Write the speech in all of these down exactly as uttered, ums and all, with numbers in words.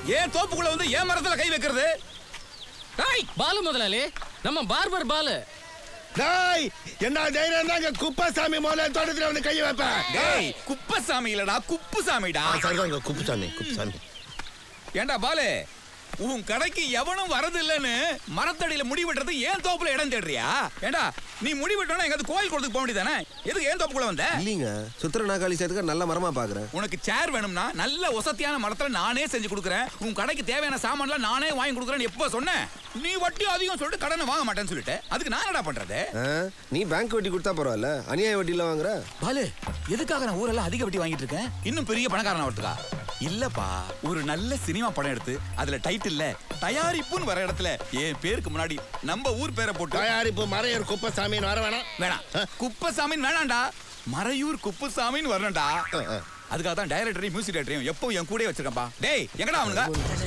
ஏன் தோப்புக்குள்ள வந்து ஏன் மரத்துல கை வைக்கிறது? டேய் பாலு முதலாளி, நம்ம பார்பர் பாலு. டேய் என்ன தைரியம் தாங்க குப்பசாமி முதல்ல தோட்டத்துல வந்து கை வைப்பேன். டேய் குப்பசாமி இல்லடா குப்புசாமிடா. சரிதாங்க குப்புசாமி குப்புசாமி. ஏண்டா பாலு, உன் கடைக்கு எவனும் வரது இல்லன்னு மரத்தடியில முடி வெட்டுறது ஏன் தோப்புல இடம் தேடுறியா? ஏண்டா நீ முடி வெட்டணும் எங்க கோயில் கொடுத்து போக வேண்டியதானே? எதுக்கு ஏன் தோப்புக்குள்ள வந்த? இல்லீங்க, சுத்திர நாகாளி சேர்த்துக்க நல்ல மரமா பாக்குறேன். உனக்கு சேர் வேணும்னா நல்ல ஒசத்தியான மரத்துல நானே செஞ்சு கொடுக்குறேன். உன் கடைக்கு தேவையான சாமான்லாம் நானே வாங்கி கொடுக்குறேன்னு எப்போ சொன்னேன்? நீ வட்டி அதிகம் சொல்லிட்டு கடனை வாங்க மாட்டேன்னு சொல்லிட்டு அதுக்கு நான் என்னடா பண்றது? நீ பேங்க் வட்டி கொடுத்தா பரவாயில்ல, அநியாய வட்டியில வாங்குற. பாலு, எதுக்காக நான் ஊரெல்லாம் அதிக வட்டி வாங்கிட்டு இருக்கேன்? இன்னும் பெரிய பணக்காரன் ஆகிறதுக்கா? இல்லப்பா, ஒரு நல்ல சினிமா படம் எடுத்து அதுல டைட்டில்ல தயாரிப்புன்னு வர இடத்துல என் பேருக்கு முன்னாடி நம்ம ஊர் பேரை போட்டு தயாரிப்பு மறையூர் குப்பசாமின்னு வர வேணாம். வேணாம், குப்பசாமின்னு வேணாம்டா, மறையூர் குப்பசாமின்னு வரணும்டா. அதுக்காக தான் டைரக்டரையும் மியூசிக் டைரக்டரையும் எப்பவும் என் கூடயே வச்சிருக்கப்பா. டேய் எங்கடா அவனுங்க?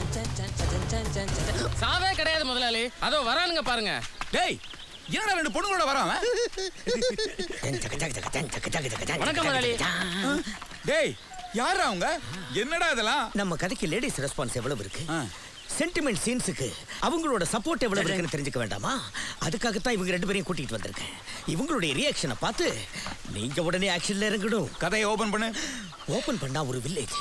சாவே கிடையாது முதலாளி, அதோ வரானுங்க பாருங்க. டேய் என்னடா ரெண்டு பொண்ணுங்களோட வராம? வணக்கம் முதலாளி. டேய் யாரா அவங்க? என்னடா இதெல்லாம்? நம்ம கதைக்கு லேடிஸ் ரெஸ்பான்ஸ் எவ்வளவு இருக்கு, சென்டிமெண்ட் சீன்ஸுக்கு அவங்களோட சப்போர்ட் எவ்வளவு இருக்குன்னு தெரிஞ்சுக்க வேண்டாமா? அதுக்காக தான் இவங்க ரெண்டு பேரையும் கூட்டிட்டு வந்திருக்கேன். இவங்களுடைய ரியாக்ஷனை பார்த்து நீங்க உடனே ஆக்ஷன்ல இறங்கணும். கதையை ஓபன் பண்ணு. ஓபன் பண்ணா ஒரு வில்லேஜ்.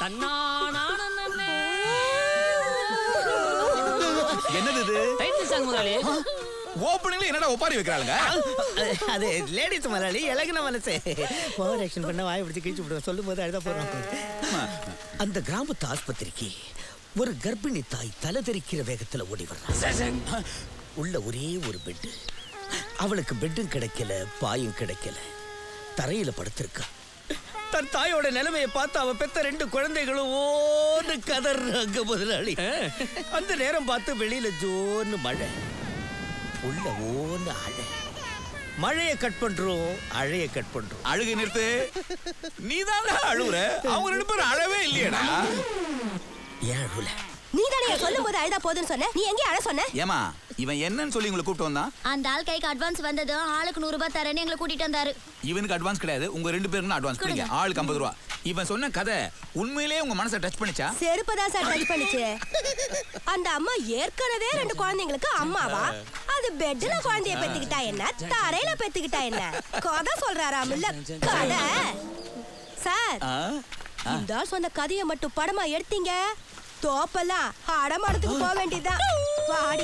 என்னது இது? டைட்டில் சாங் முதலாளி. ஓபனிங்ல என்னடா ஒப்பாரி வைக்கறாங்க? அது லேடிஸ் முதலாளி, இலகுன மனசு. ஓவர் ஆக்ஷன் பண்ண வாய் பிடிச்சு கிழிச்சு விடுவோம். சொல்லும் போது அழுத போறோம். அந்த கிராமத்து ஆஸ்பத்திரிக்கு ஒரு கர்ப்பிணி தாய் தலை தெரிக்கிற வேகத்துல ஓடி வர்றாங்க. உள்ள ஒரே ஒரு பெட். அவளுக்கு பெட்டும் கிடைக்கல, பாயும் கிடைக்கல, தரையில படுத்திருக்கா. தன் தாயோட நிலைமையை பார்த்து அவ பெத்த ரெண்டு குழந்தைகளும் ஓன்னு கதறாங்க முதலாளி. அந்த நேரம் பார்த்து வெளியில ஜோன்னு மழை, உள்ள ஓன்னு அழை. மழையை கட் பண்றோம், அழைய கட் பண்றோம். அழுகை நிறுத்து. நீதான் அழுவுற, அவங்க ரெண்டு பேரும் அழவே இல்லையடா. ஏன் அழுல? நீ தானே சொல்லும் போது அழுதா போதுன்னு சொன்ன, நீ எங்கே அழ சொன்ன? ஏமா இவன் என்னன்னு சொல்லி உங்களை கூப்பிட்டு வந்தான்? அந்த ஆள் கைக்கு அட்வான்ஸ் வந்தது, ஆளுக்கு நூறு ரூபாய் தரேன்னு எங்களை கூட்டிட்டு வந்தாரு. இவனுக்கு அட்வான்ஸ் கிடையாது, உங்க ரெண்டு பேருக்கு அட்வான்ஸ் கொடுங்க. ஆளுக்கு ஐம்பது ரூபா. இவன் சொன்ன கதை உண்மையிலேயே உங்க மனசை டச் பண்ணிச்சா? செருப்பதான் சார் டச் பண்ணிச்சு. அந்த அம்மா ஏற்கனவே ரெண்டு குழந்தைங்களுக்கு அம்மாவா? அது பெட்ல குழந்தைய பெத்துக்கிட்டா என்ன, தரையில பெத்துக்கிட்டா என்ன? கதை சொல்றாராம் இல்ல கதை. சார் இந்த ஆள் சொன்ன கதையை மட்டும் படமா எடுத்தீங்க, தோப்பெல்லாம் அடமாடத்துக்கு போக வேண்டியதுதான். வாடி.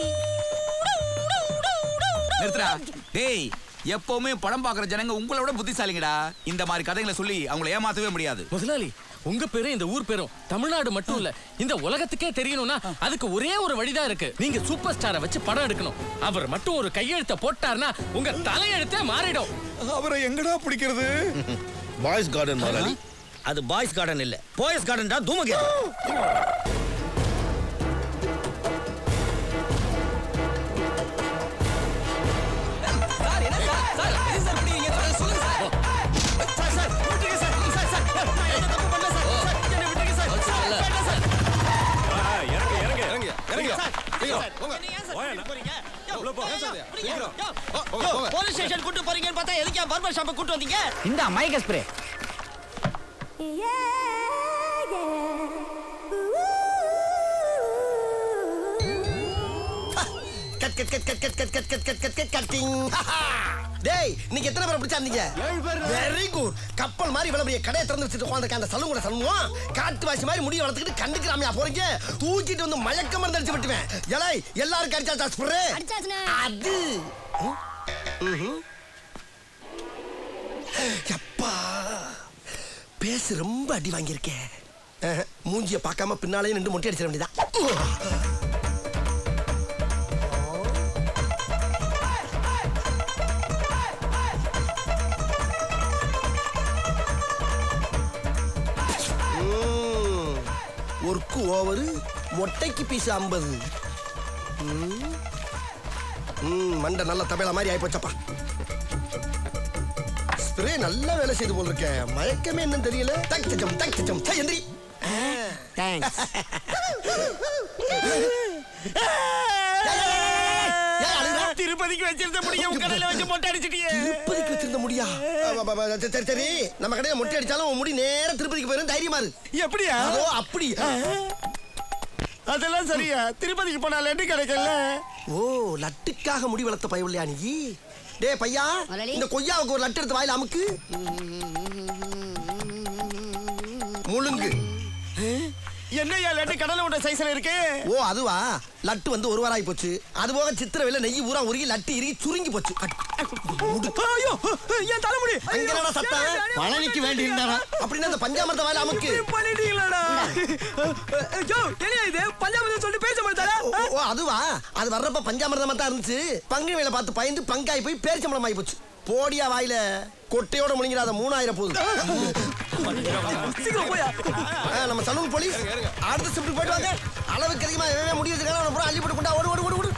நிறுத்துடா. டேய் எப்பவுமே படம் பாக்குற ஜனங்க உங்களோட புத்திசாலிங்கடா. இந்த மாதிரி கதைகளை சொல்லி அவங்களை ஏமாத்தவே முடியாது. முதலாளி, உங்க பேரும் இந்த ஊர் பேரும் தமிழ்நாடு மட்டும் இல்ல இந்த உலகத்துக்கே தெரியணும்னா அதுக்கு ஒரே ஒரு வழிதான் இருக்கு. நீங்க சூப்பர் ஸ்டாரை வச்சு படம் எடுக்கணும். அவர் மட்டும் ஒரு கையெழுத்த போட்டாருன்னா உங்க தலையெழுத்தே மாறிடும். அவரை எங்கடா பிடிக்கிறது? பாய்ஸ் கார்டன் முதலாளி. அது பாய்ஸ் கார்டன் இல்ல, பாய்ஸ் கார்டன் தான். தூமகேது. போலீஸ் ஸ்டேஷன் கூட்டு போறீங்கன்னு பார்த்தா எதுக்கு பார்பர் ஷாப்பை கூட்டு வந்தீங்க? இந்த மைக் ஸ்ப்ரே. டேய் நீங்க எத்தனை பேரை பிடிச்சாந்தீங்க? ஏழு பேர். Very good. கப்பல் மாதிரி இவ்வளவு பெரிய கடையை திறந்து வச்சிட்டு உட்கார்ந்திருக்க அந்த சலூன் கூட சலூன் காட்டு வாசி மாதிரி முடி வளர்த்துக்கிட்டு கண்டுக்கிறாமையா போறீங்க? தூக்கிட்டு வந்து மயக்க மருந்து அடிச்சு விட்டுவேன். ஏலே எல்லாரும் கடிச்சா ஸ்ப்ரே அடிச்சாச்சுனா அது. அப்பா பேச ரொம்ப அடி வாங்கியிருக்கேன். மூஞ்சிய பார்க்காம பின்னாலே நின்று மொட்டை அடிச்சிட வேண்டியதான். ஒர்க்கு ஓவரு, மொட்டைக்கு பீஸ் ஐம்பது. மண்டை நல்ல தபேலா மாதிரி ஆயிப்போச்சப்பா. ஸ்ப்ரே நல்ல வேலை செய்து போல் இருக்கேன். மயக்கமே என்னன்னு தெரியல. தக் தஜம் தக் தஜம் எந்திரி. தேங்க்ஸ். திருப்பதிக்கு வச்சிருந்த முடிய உங்க கடையில வச்சு மொட்டை அடிச்சிட்டியே. திருப்பதிக்கு வச்சிருந்த முடியா? சரி சரி, நம்ம கடையில மொட்டை அடிச்சாலும் முடி நேரா திருப்பதிக்கு போயிரும். தைரியமா இரு. எப்படியா? ஓ அப்படி. அதெல்லாம் சரியா திருப்பதிக்கு போனா லட்டு கிடைக்கல. ஓ லட்டுக்காக முடி வளர்த்த பயவில்லையா நீ? டே பையா இந்த கொய்யாவுக்கு ஒரு லட்டு எடுத்து வாயில அமுக்கு. முழுங்கு. என்னையா லட்டு கடலை உண்ட சைஸ்ல இருக்கு? ஓ அதுவா லட்டு வந்து ஒரு வாராய் போச்சு. அது போக சித்திர வேலை நெய் ஊரா உருகி லட்டு இறுகி சுருங்கி போச்சு. ஐயோ என் தலைமுடி அங்கடா சத்தம். பழனிக்கு வேண்டி இருந்தாரா? அப்படின்னா அந்த பஞ்சாமிர்த வாயில அமுக்கு. பண்ணிட்டீங்களாடா? ஜோ என்னையா இது பஞ்சாமிர்தம் சொல்லி பேச மாட்டாரா? ஓ அதுவா அது வர்றப்ப பஞ்சாமிர்தமா தான் இருந்துச்சு. பங்கு வேலை பார்த்து பயந்து பங்காய் போய் பேரிச்சம்பளம் ஆகி போச்சு. போடியா வாயில கொட்டையோட முழுங்கிறாத மூணாயிரம் போகுது. நம்ம சலூன் போலீஸ் அடுத்த ஷிஃப்ட் போயிட்டு வாங்க. அளவுக்கு அதிகமா எவன் முடி வச்சிருக்கானோ அவனை அள்ளி போட்டு கொண்டா ஓடு ஓடு ஓடு ஓடு.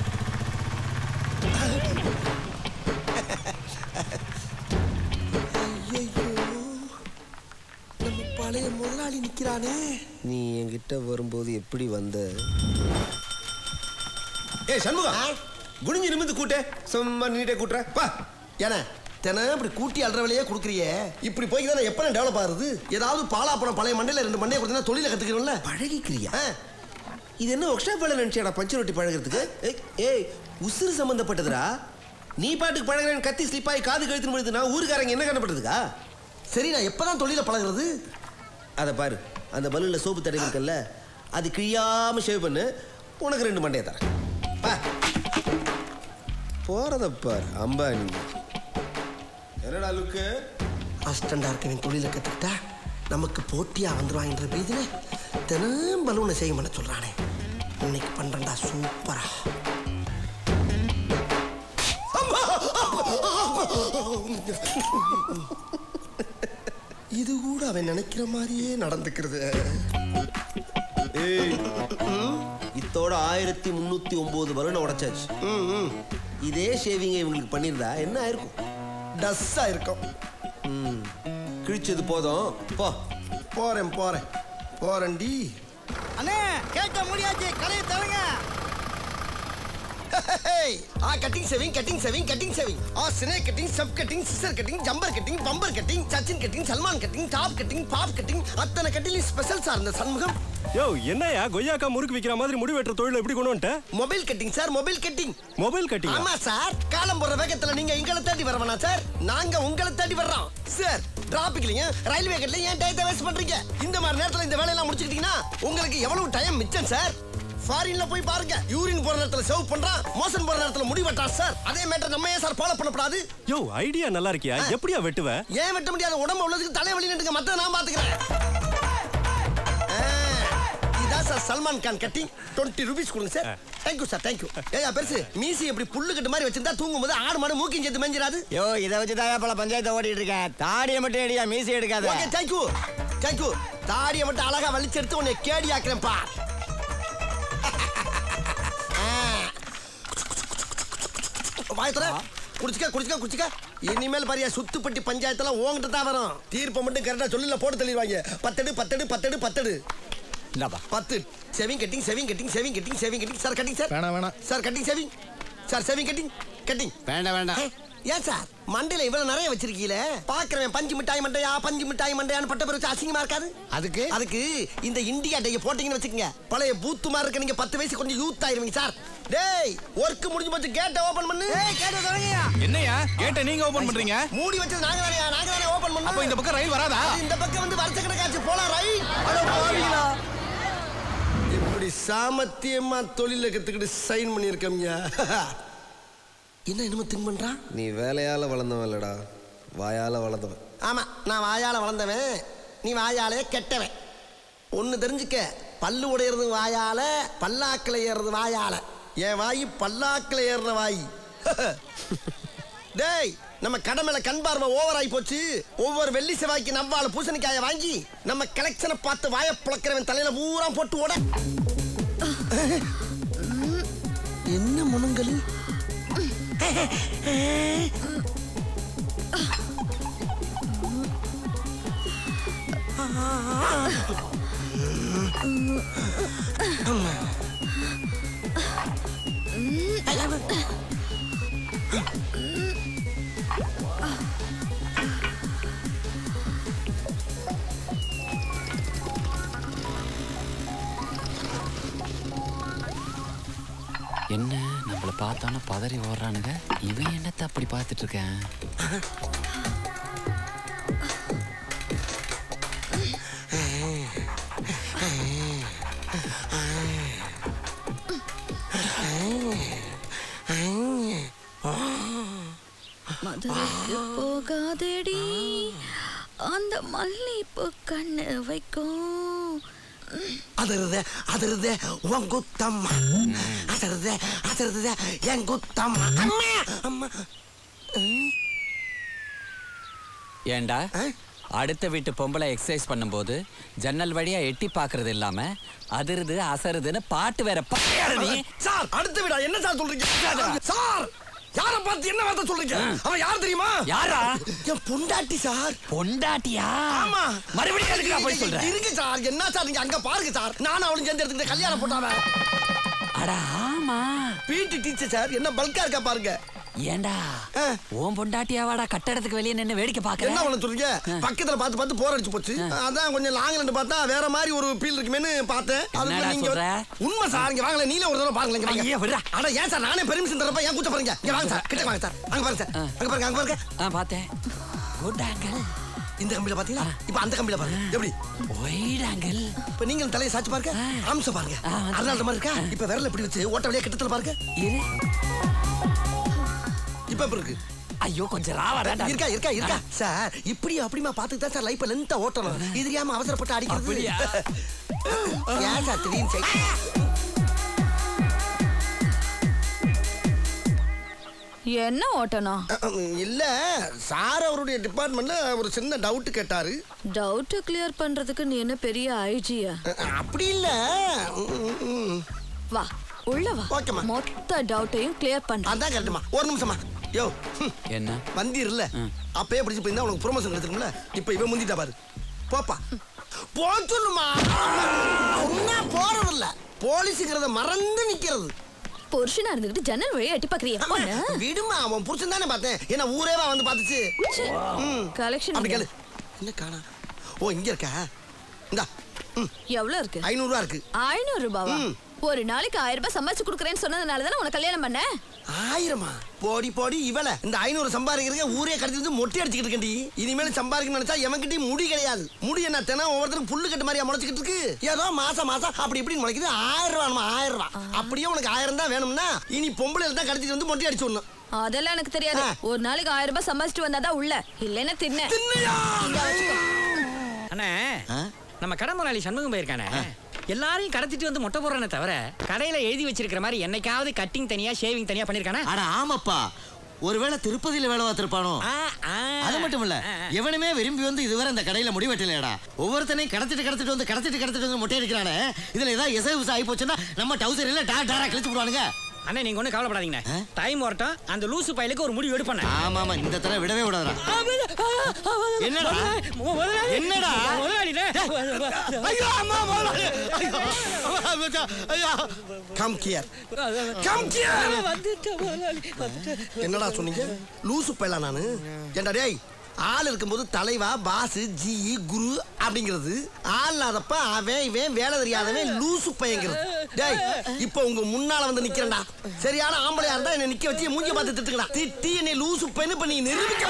நம்ம பழைய முதலாளி நிக்கிறானே. நீ என்கிட்ட வரும்போது எப்படி வந்த? ஏய் சண்முகா குனிஞ்சு நிமிந்து கூட்டே. சும்மா நீட்டே கூட்டுற பா. ஏன்னா தினம் இப்படி கூட்டி அல்ற வேலையே கொடுக்குறியே. இப்படி போய் தான் எப்ப டெவலப் ஆகுது? ஏதாவது பாலாப்பழம் பழைய மண்டையில ரெண்டு மண்டையை கொடுத்தா தொழில கத்துக்கிறோம்ல. பழகிக்கிறியா? இது என்ன ஒர்க் ஷாப் வேலை நினைச்சியாடா பஞ்சு ரொட்டி பழகிறதுக்கு? ஏய் உசுறு சம்பந்தப்பட்டதுடா. நீ பாட்டுக்கு பழகிறேன் கத்தி ஸ்லிப்பாய் காது கழுத்து முடியுது. நான் ஊருக்காரங்க என்ன கண்ணப்படுறதுக்கா? சரி நான் எப்பதான் தொழில பழகிறது? அதை பாரு அந்த பலூன்ல சோப்பு தடவி இருக்கல்ல, அது கிழியாம ஷேவ் பண்ணு. உனக்கு ரெண்டு மண்டையை தரேன். போறத பாரு அம்பானி. என்னடா லுக்கு? அஸ்டண்டா இருக்கவன் தொழில கத்துக்கிட்டா நமக்கு போட்டியா வந்துருவாங்கன்ற பீதியில தினம் பலூனை செய்ய பண்ண சொல்றானே. இன்னைக்கு பண்றா சூப்பரா. இது கூட அவன் நினைக்கிற மாதிரியே நடந்துக்கிறது. இத்தோட ஆயிரத்தி முன்னூத்தி ஒன்பது பலூனை உடைச்சாச்சு. இதே ஷேவிங்க இவங்களுக்கு பண்ணிருந்தா என்ன ஆயிருக்கும்? டஸ்ஸா இருக்கும். கிழிச்சது போதும் போ. போறேன் போறேன் போறேன்டி. அண்ணே கேட்க முடியாது கடையை தரங்க. ஆ cutting shaving cutting shaving cutting shaving. ஆ snake cutting sub cutting scissor cutting jumper cutting bumper cutting Sachin cutting Salman cutting top cutting bob cutting அத்தனை கட்டிங் ஸ்பெஷல் சார் இந்த சண்முகம். யோ என்னையா கொய்யாக்கா முறுக்கு விக்கிற மாதிரி முடி வெட்டுற தொழில் எப்படி கொண்டு வந்துட்ட? Mobile cutting sir mobile cutting. Mobile cutting? ஆமா சார். காலம் போற வேகத்துல நீங்க எங்களை தேடி வரவனா சார்? நாங்க உங்களை தேடி வர்றோம் சார். டிராபிக்லங்க ரயில்வே கட்ல ஏன் டைத்தை வேஸ்ட் பண்றீங்க? இந்த மாதிரி நேரத்துல இந்த வேலையெல்லாம் முடிச்சுக்கிட்டீங்கன்னா உங்களுக்கு எவ்வளவு டைம் மிச்சம் சார். ஃபாரின்ல போய் பாருங்க. யூரின் போற நேரத்துல சேவ் பண்றான், மோஷன் போற நேரத்துல முடி வெட்டான் சார். அதே மேட்டர் நம்ம ஏன் சார் ஃபாலோ பண்ணப்படாது? யோ ஐடியா நல்லா இருக்கியா? எப்படியா வெட்டுவ? ஏன் வெட்ட முடியாத? உடம்பு உள்ளதுக்கு தலைவலி நின்னுங்க. மத்த நான் பாத்துக்கிறேன். இதான் சார் சல்மான் கான் கட்டிங். இருபது ரூபீஸ் கொடுங்க சார். Thank you sir thank you. ஏயா பெருசு மீசி எப்படி புல்லு கட்டு மாதிரி வச்சிருந்தா தூங்கும் போது ஆடு மாடு மூக்கிங் சேர்த்து மேஞ்சிராது? யோ இதை வச்சு தாயா பல பஞ்சாயத்தை ஓடிட்டு இருக்கேன். தாடியை மட்டும் எடியா மீசி எடுக்காத. Okay thank you thank you. தாடியை மட்டும் அழகா வலிச்சு எடுத்து உன்னை கேடி ஆக்குறேன் பா. வாயத்துல குடிச்சுக்க குடிச்சுக்க குடிச்சுக்க. இனிமேல் பாரியா சுத்துப்பட்டி பஞ்சாயத்தெல்லாம் உங்ககிட்ட தான் வரும். தீர்ப்பை மட்டும் கரெக்டா சொல்லில போட்டு தள்ளிடுவாங்க. பத்தடு பத்தடு பத்தடு பத்தடு. இந்தாப்பா பத்து. Shaving cutting shaving cutting shaving cutting shaving cutting sir cutting sir. வேணாம் வேணாம் sir cutting shaving sir shaving cutting cutting. வேண்டாம் வேண்டாம். ஏன் சார் மண்டையில இவ்வளவு நிறைய வச்சிருக்கீல? பாக்குறவன் பஞ்சு மிட்டாய் மண்டையா பஞ்சு மிட்டாய் மண்டையான்னு பட்ட பேர் அசிங்கமா இருக்காது? அதுக்கு அதுக்கு இந்த இந்தியா டே போட்டீங்கன்னு வச்சுக்கோங்க, பழைய பூத்து மாதிரி இருக்க நீங்க பத்து வயசு கொஞ்சம் யூத் ஆயிருவீங்க சார். டேய் ஒர்க் முடிஞ்சு போச்சு. கேட்ட ஓபன் பண்ணு. ஏய் கேட்ட தொடங்கயா. என்னையா கேட்ட நீங்க ஓபன் பண்றீங்க? மூடி வச்சது நாங்க தானே நாங்க தானே ஓபன் பண்ணோம். அப்ப இந்த பக்கம் ரயில் வராதா? இந்த பக்கம் வந்து வருஷ கணக்காச்சு போலாம் ரயில். அட பாவிங்களா. இப்படி சாமத்தியமா தொழில கத்துக்கிட்டு சைன் பண்ணியிருக்கோம்யா. என்ன என்னமோ திங்க் பண்றான்? நீ வேலையால வளர்ந்தவன் இல்லடா, வாயால வளர்ந்தவன். ஆமா நான் வாயால வளர்ந்தவன், நீ வாயாலே கெட்டவன். ஒன்னு தெரிஞ்சுக்க, பல்லு உடையிறது வாயால, பல்லாக்கில் ஏறது வாயால. என் வாயி பல்லாக்கில் ஏறுற வாய். டேய் நம்ம கடை மேல கண் பார்வை ஓவர் ஆகி போச்சு. ஒவ்வொரு வெள்ளி செவ்வாய்க்கு நவ்வால பூசணிக்காய வாங்கி நம்ம கலெக்ஷனை பார்த்து வாய புழக்கிறவன் தலையில பூரா போட்டு ஓட. என்ன முனங்கல்? என்ன நம்மள பார்த்தானே பதறி ஓடுறானுங்க. இவன் என்னத்தை அப்படி பார்த்துட்டு இருக்கேன்? மதுரைக்கு போகாதடி அந்த மல்லிப்பூ கண்ணு வைக்கும். அதருதே அதருதே உன் குத்தம்மா, அதருதே அதருதே என் குத்தம்மா. அம்மா அம்மா. ஏண்டா அடுத்த வீட்டு பொம்பளை எக்ஸசைஸ் பண்ணும்போது ஜன்னல் வழியா எட்டி பாக்குறது இல்லாம அதிருது அசருதுன்னு பாட்டு வேற பாடுறீ. சார் அடுத்த வீடா? என்ன சார் சொல்றீங்க சார்? யார பார்த்து என்ன வார்த்தை சொல்றீங்க? அவன் யார் தெரியுமா? யாரா? என் பொண்டாட்டி சார். பொண்டாட்டியா? ஆமா. மறுபடியும் எதுக்கு போய் சொல்ற? இருக்கு சார். என்ன சார் நீங்க அங்க பாருங்க சார். நானும் அவளும் சேர்ந்து எடுத்துக்கிட்ட கல்யாணம் போட்டாவ. அட ஆமா, பிடி டீச்சர் சார். என்ன பல்கா இருக்கா பாருங்க. ஏண்டா ஓம் பொண்டாட்டியாவாடா கட்டடத்துக்கு வெளியே நின்னு வேடிக்கை பாக்குற? என்ன பண்ண சொல்றீங்க? பக்கத்துல பார்த்து பார்த்து போர் அடிச்சு போச்சு. அதான் கொஞ்சம் லாங்ல இருந்து பார்த்தா வேற மாதிரி ஒரு ஃபீல் இருக்குமேன்னு பார்த்தேன். அதுக்கு நீங்க உண்மை சார். இங்க வாங்கல, நீல ஒரு தடவை பாருங்க. இங்க வாங்க. அட ஏன் சார் நானே பெர்மிஷன் தரப்ப ஏன் கூச்ச பாருங்க. இங்க வாங்க சார், கிட்ட வாங்க சார். அங்க பாருங்க சார், அங்க பாருங்க, அங்க பாருங்க. ஆ பார்த்தேன். Good angle. இந்த கம்பில பாத்தீங்களா? இப்போ அந்த கம்பில பாருங்க. எப்படி? White angle. இப்போ நீங்க தலையை சாச்சு பாருங்க. ஆம்ச பாருங்க. அதனால மாதிரி இருக்கா? இப்போ விரல் எப்படி வச்சு ஓட்ட வழியா கிட்டத்துல பாருங்க. இரு. இப்ப இருக்கு. ஐயோ கொஞ்சம் ராவாடா. இருக்கா இருக்கா இருக்கா சார். இப்படி அப்படிமா பாத்துட்டு தான் சார் லைஃப் லென்த்தா ஓட்டணும். இது தெரியாம அவசரப்பட்டு அடிக்கிறது. ஏன் சார் திடீர்னு செய்? என்ன ஓட்டணும்? இல்ல சார் அவருடைய டிபார்ட்மெண்ட்ல ஒரு சின்ன டவுட் கேட்டாரு. டவுட் கிளியர் பண்றதுக்கு நீ என்ன பெரிய ஐஜியா? அப்படி இல்ல. வா உள்ள வா. ஓகேமா. மொத்த டவுட்டையும் கிளியர் பண்ண. அதான் கரெக்ட்மா. ஒரு நிமிஷமா. யோ என்ன வந்தீர் இல்ல? அப்பயே பிடிச்சு போயிருந்தா உனக்கு ப்ரொமோஷன் கிடைச்சிருக்கும்ல. இப்போ இவன் முந்திட்டா பாரு. போப்பா போ சொல்லுமா. ஒன்னா போறது இல்ல, போலீஸுங்கிறத மறந்து நிக்கிறது. புருஷனா இருந்துகிட்டு ஜன்னல் வழியா எட்டி பாக்குறியா? விடுமா, அவன் புருஷன் தானே பார்த்தேன். ஏன்னா ஊரேவா வந்து பாத்துச்சு. கலெக்ஷன் அப்படி கேளு. என்ன காணா? ஓ இங்க இருக்கா? இந்தா. எவ்வளவு இருக்கு? ஐநூறு ரூபா இருக்கு. ஐநூறு ரூபாவா? ஒரு நாளைக்கு ஆயிரம் ரூபாய் சம்பாதிச்சு கொடுக்குறேன்னு சொன்னதுனால தானே உனக்கு கல்யாணம் பண்ண. ஆயிரமா? போடி போடி இவள இந்த ஐநூறு சம்பாதிக்கிறதுக்கு ஊரே கடிச்சு வந்து மொட்டை அடிச்சுக்கிட்டு இருக்கண்டி. இனிமேல் சம்பாதிக்கணும்னு நினைச்சா எவன்கிட்டயும் முடி கிடையாது. முடி என்ன தினம் ஒவ்வொருத்தரும் புல்லு கட்டு மாதிரியா முளைச்சிக்கிட்டு இருக்கு. ஏதோ மாசம் மாசம் அப்படி இப்படின்னு முளைக்குது. ஆயிரம் ரூபா ஆயிரம் ரூபா. அப்படியே உனக்கு ஆயிரம் தான் வேணும்னா இனி பொம்பளை தான் கடிச்சிட்டு வந்து மொட்டை அடிச்சு விடணும். அதெல்லாம் எனக்கு தெரியாது. ஒரு நாளைக்கு ஆயிரம் ரூபாய் சம்பாதிச்சுட்டு வந்தாதான் உள்ள, இல்லைன்னா தின்ன. அண்ணே நம்ம கடை முதலாளி சண்முகம் போயிருக்கானே, எல்லாரையும் கடத்திட்டு வந்து மொட்டை போடுறானே தவிர கடையில எழுதி வச்சிருக்கிற மாதிரி என்னைக்காவது கட்டிங் தனியா ஷேவிங் தனியா பண்ணிருக்கானா? அட ஆமாப்பா, ஒருவேளை திருப்பதியில வேலை பார்த்திருப்பானோ. அது மட்டும் இல்ல, எவனுமே விரும்பி வந்து இதுவரை இந்த கடையில முடி வெட்டலையடா. ஒவ்வொருத்தனையும் கடத்திட்டு கடத்திட்டு வந்து கடத்திட்டு கடத்திட்டு வந்து மொட்டை அடிக்கிறானே. இதுல ஏதாவது எசை ஆகி போச்சுன்னா நம்ம டவுசர் இல்ல டா டாரா கிழிச்சு போடுவானுங்க. அண்ணே நீங்க ஒண்ணு கவலைப்படாதீங்க, டைம் வரட்டும். அந்த லூசு பையலுக்கு ஒரு முடிவு எடுப்பேன். ஆமா ஆமா, இந்த தடவை விடவே விடாதடா. என்னடா என்னடா முதலாளிடே? ஐயோ அம்மா முதலாளி. ஐயோ கம் ஹியர் கம் ஹியர். வந்துட்ட முதலாளி வந்துட்ட. என்னடா சொன்னீங்க? லூசு பையலா நானு? ஏண்டா டேய், ஆள் இருக்கும்போது தலைவா பாஸ் ஜி குரு அப்படிங்கிறது, ஆள் இல்லாதப்ப அவன் இவன் வேலை தெரியாதவன் லூசு பையங்கிறது. டேய் இப்போ உங்க முன்னால வந்து நிக்கிறேன்டா. சரியான ஆம்பளையா இருந்தா என்ன நிக்க வச்சு மூஞ்சி பார்த்து திட்டுக்கடா. திட்டி என்னை லூசு பையனு பண்ணி நிரூபிக்க.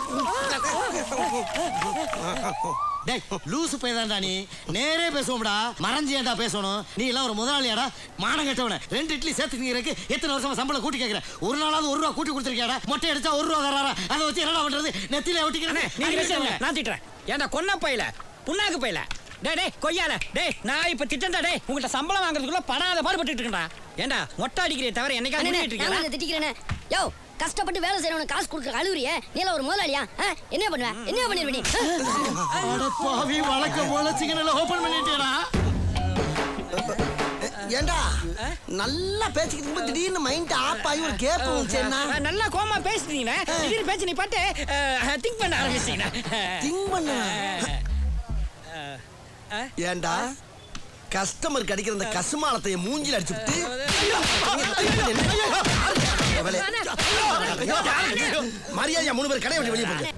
டேய் லூசு பையதான்டா நீ. நேரே பேசுவோம்டா, மறைஞ்சு ஏன்டா பேசணும்? நீ எல்லாம் ஒரு முதலாளியாடா, மானம் கட்டவன. ரெண்டு இட்லி சேர்த்து நீங்க எத்தனை வருஷமா சம்பளம் கூட்டி கேட்கிற? ஒரு நாளாவது ஒரு ரூபா கூட்டி கொடுத்துருக்கியாடா? மொட்டை அடிச்சா ஒரு ரூபா தராரா? அதை வச்சு என்னடா பண்றது? நெத்தில ஒட்டிக்கிறேன். நீங்க பேசுங்க, நான் திட்டுறேன். ஏன்டா கொன்ன பையல, புண்ணாக்கு பையல, டேய் டேய் கொய்யால, டேய் நான் இப்ப திட்டண்டா. டேய் உங்கள்ட்ட சம்பளம் வாங்குறதுக்குள்ள படாத பாடுபட்டு இருக்கேன்டா. ஏன்டா மொட்டை அடிக்கிறே தவிர என்னைக்காவது பண்ணிட்டு இருக்கீங்களா? நான் திட்டிக்கிறேனே. யோ கஷ்டப்பட்டு வேலை செய்யறவனுக்கு காசு கொடுக்க அழுவுறியே, நீ எல்லாம் ஒரு முதலாளியா? என்ன பண்ணுவ? என்ன பண்ணிருவ நீ? அட பாவி, வழக்கம் போல சிக்கனல ஓபன் பண்ணிட்டேடா. ஏண்டா நல்லா பேசிக்கிட்டு இருக்கும்போது திடீர்னு மைண்ட் ஆப் ஆகி ஒரு கேப் வந்துச்சேன்னா? நல்லா கோமா பேசுறீங்க, திடீர்னு பேசி நீ பாட்டு திங்க் பண்ண ஆரம்பிச்சீங்க. திங்க் பண்ண ஏண்டா கஸ்டமர் கிடைக்கிற அந்த கசுமாலத்தை மூஞ்சில அடிச்சுட்டு மரியாதையா மூணு பேர் கடையை விட்டு வெளியே போங்க.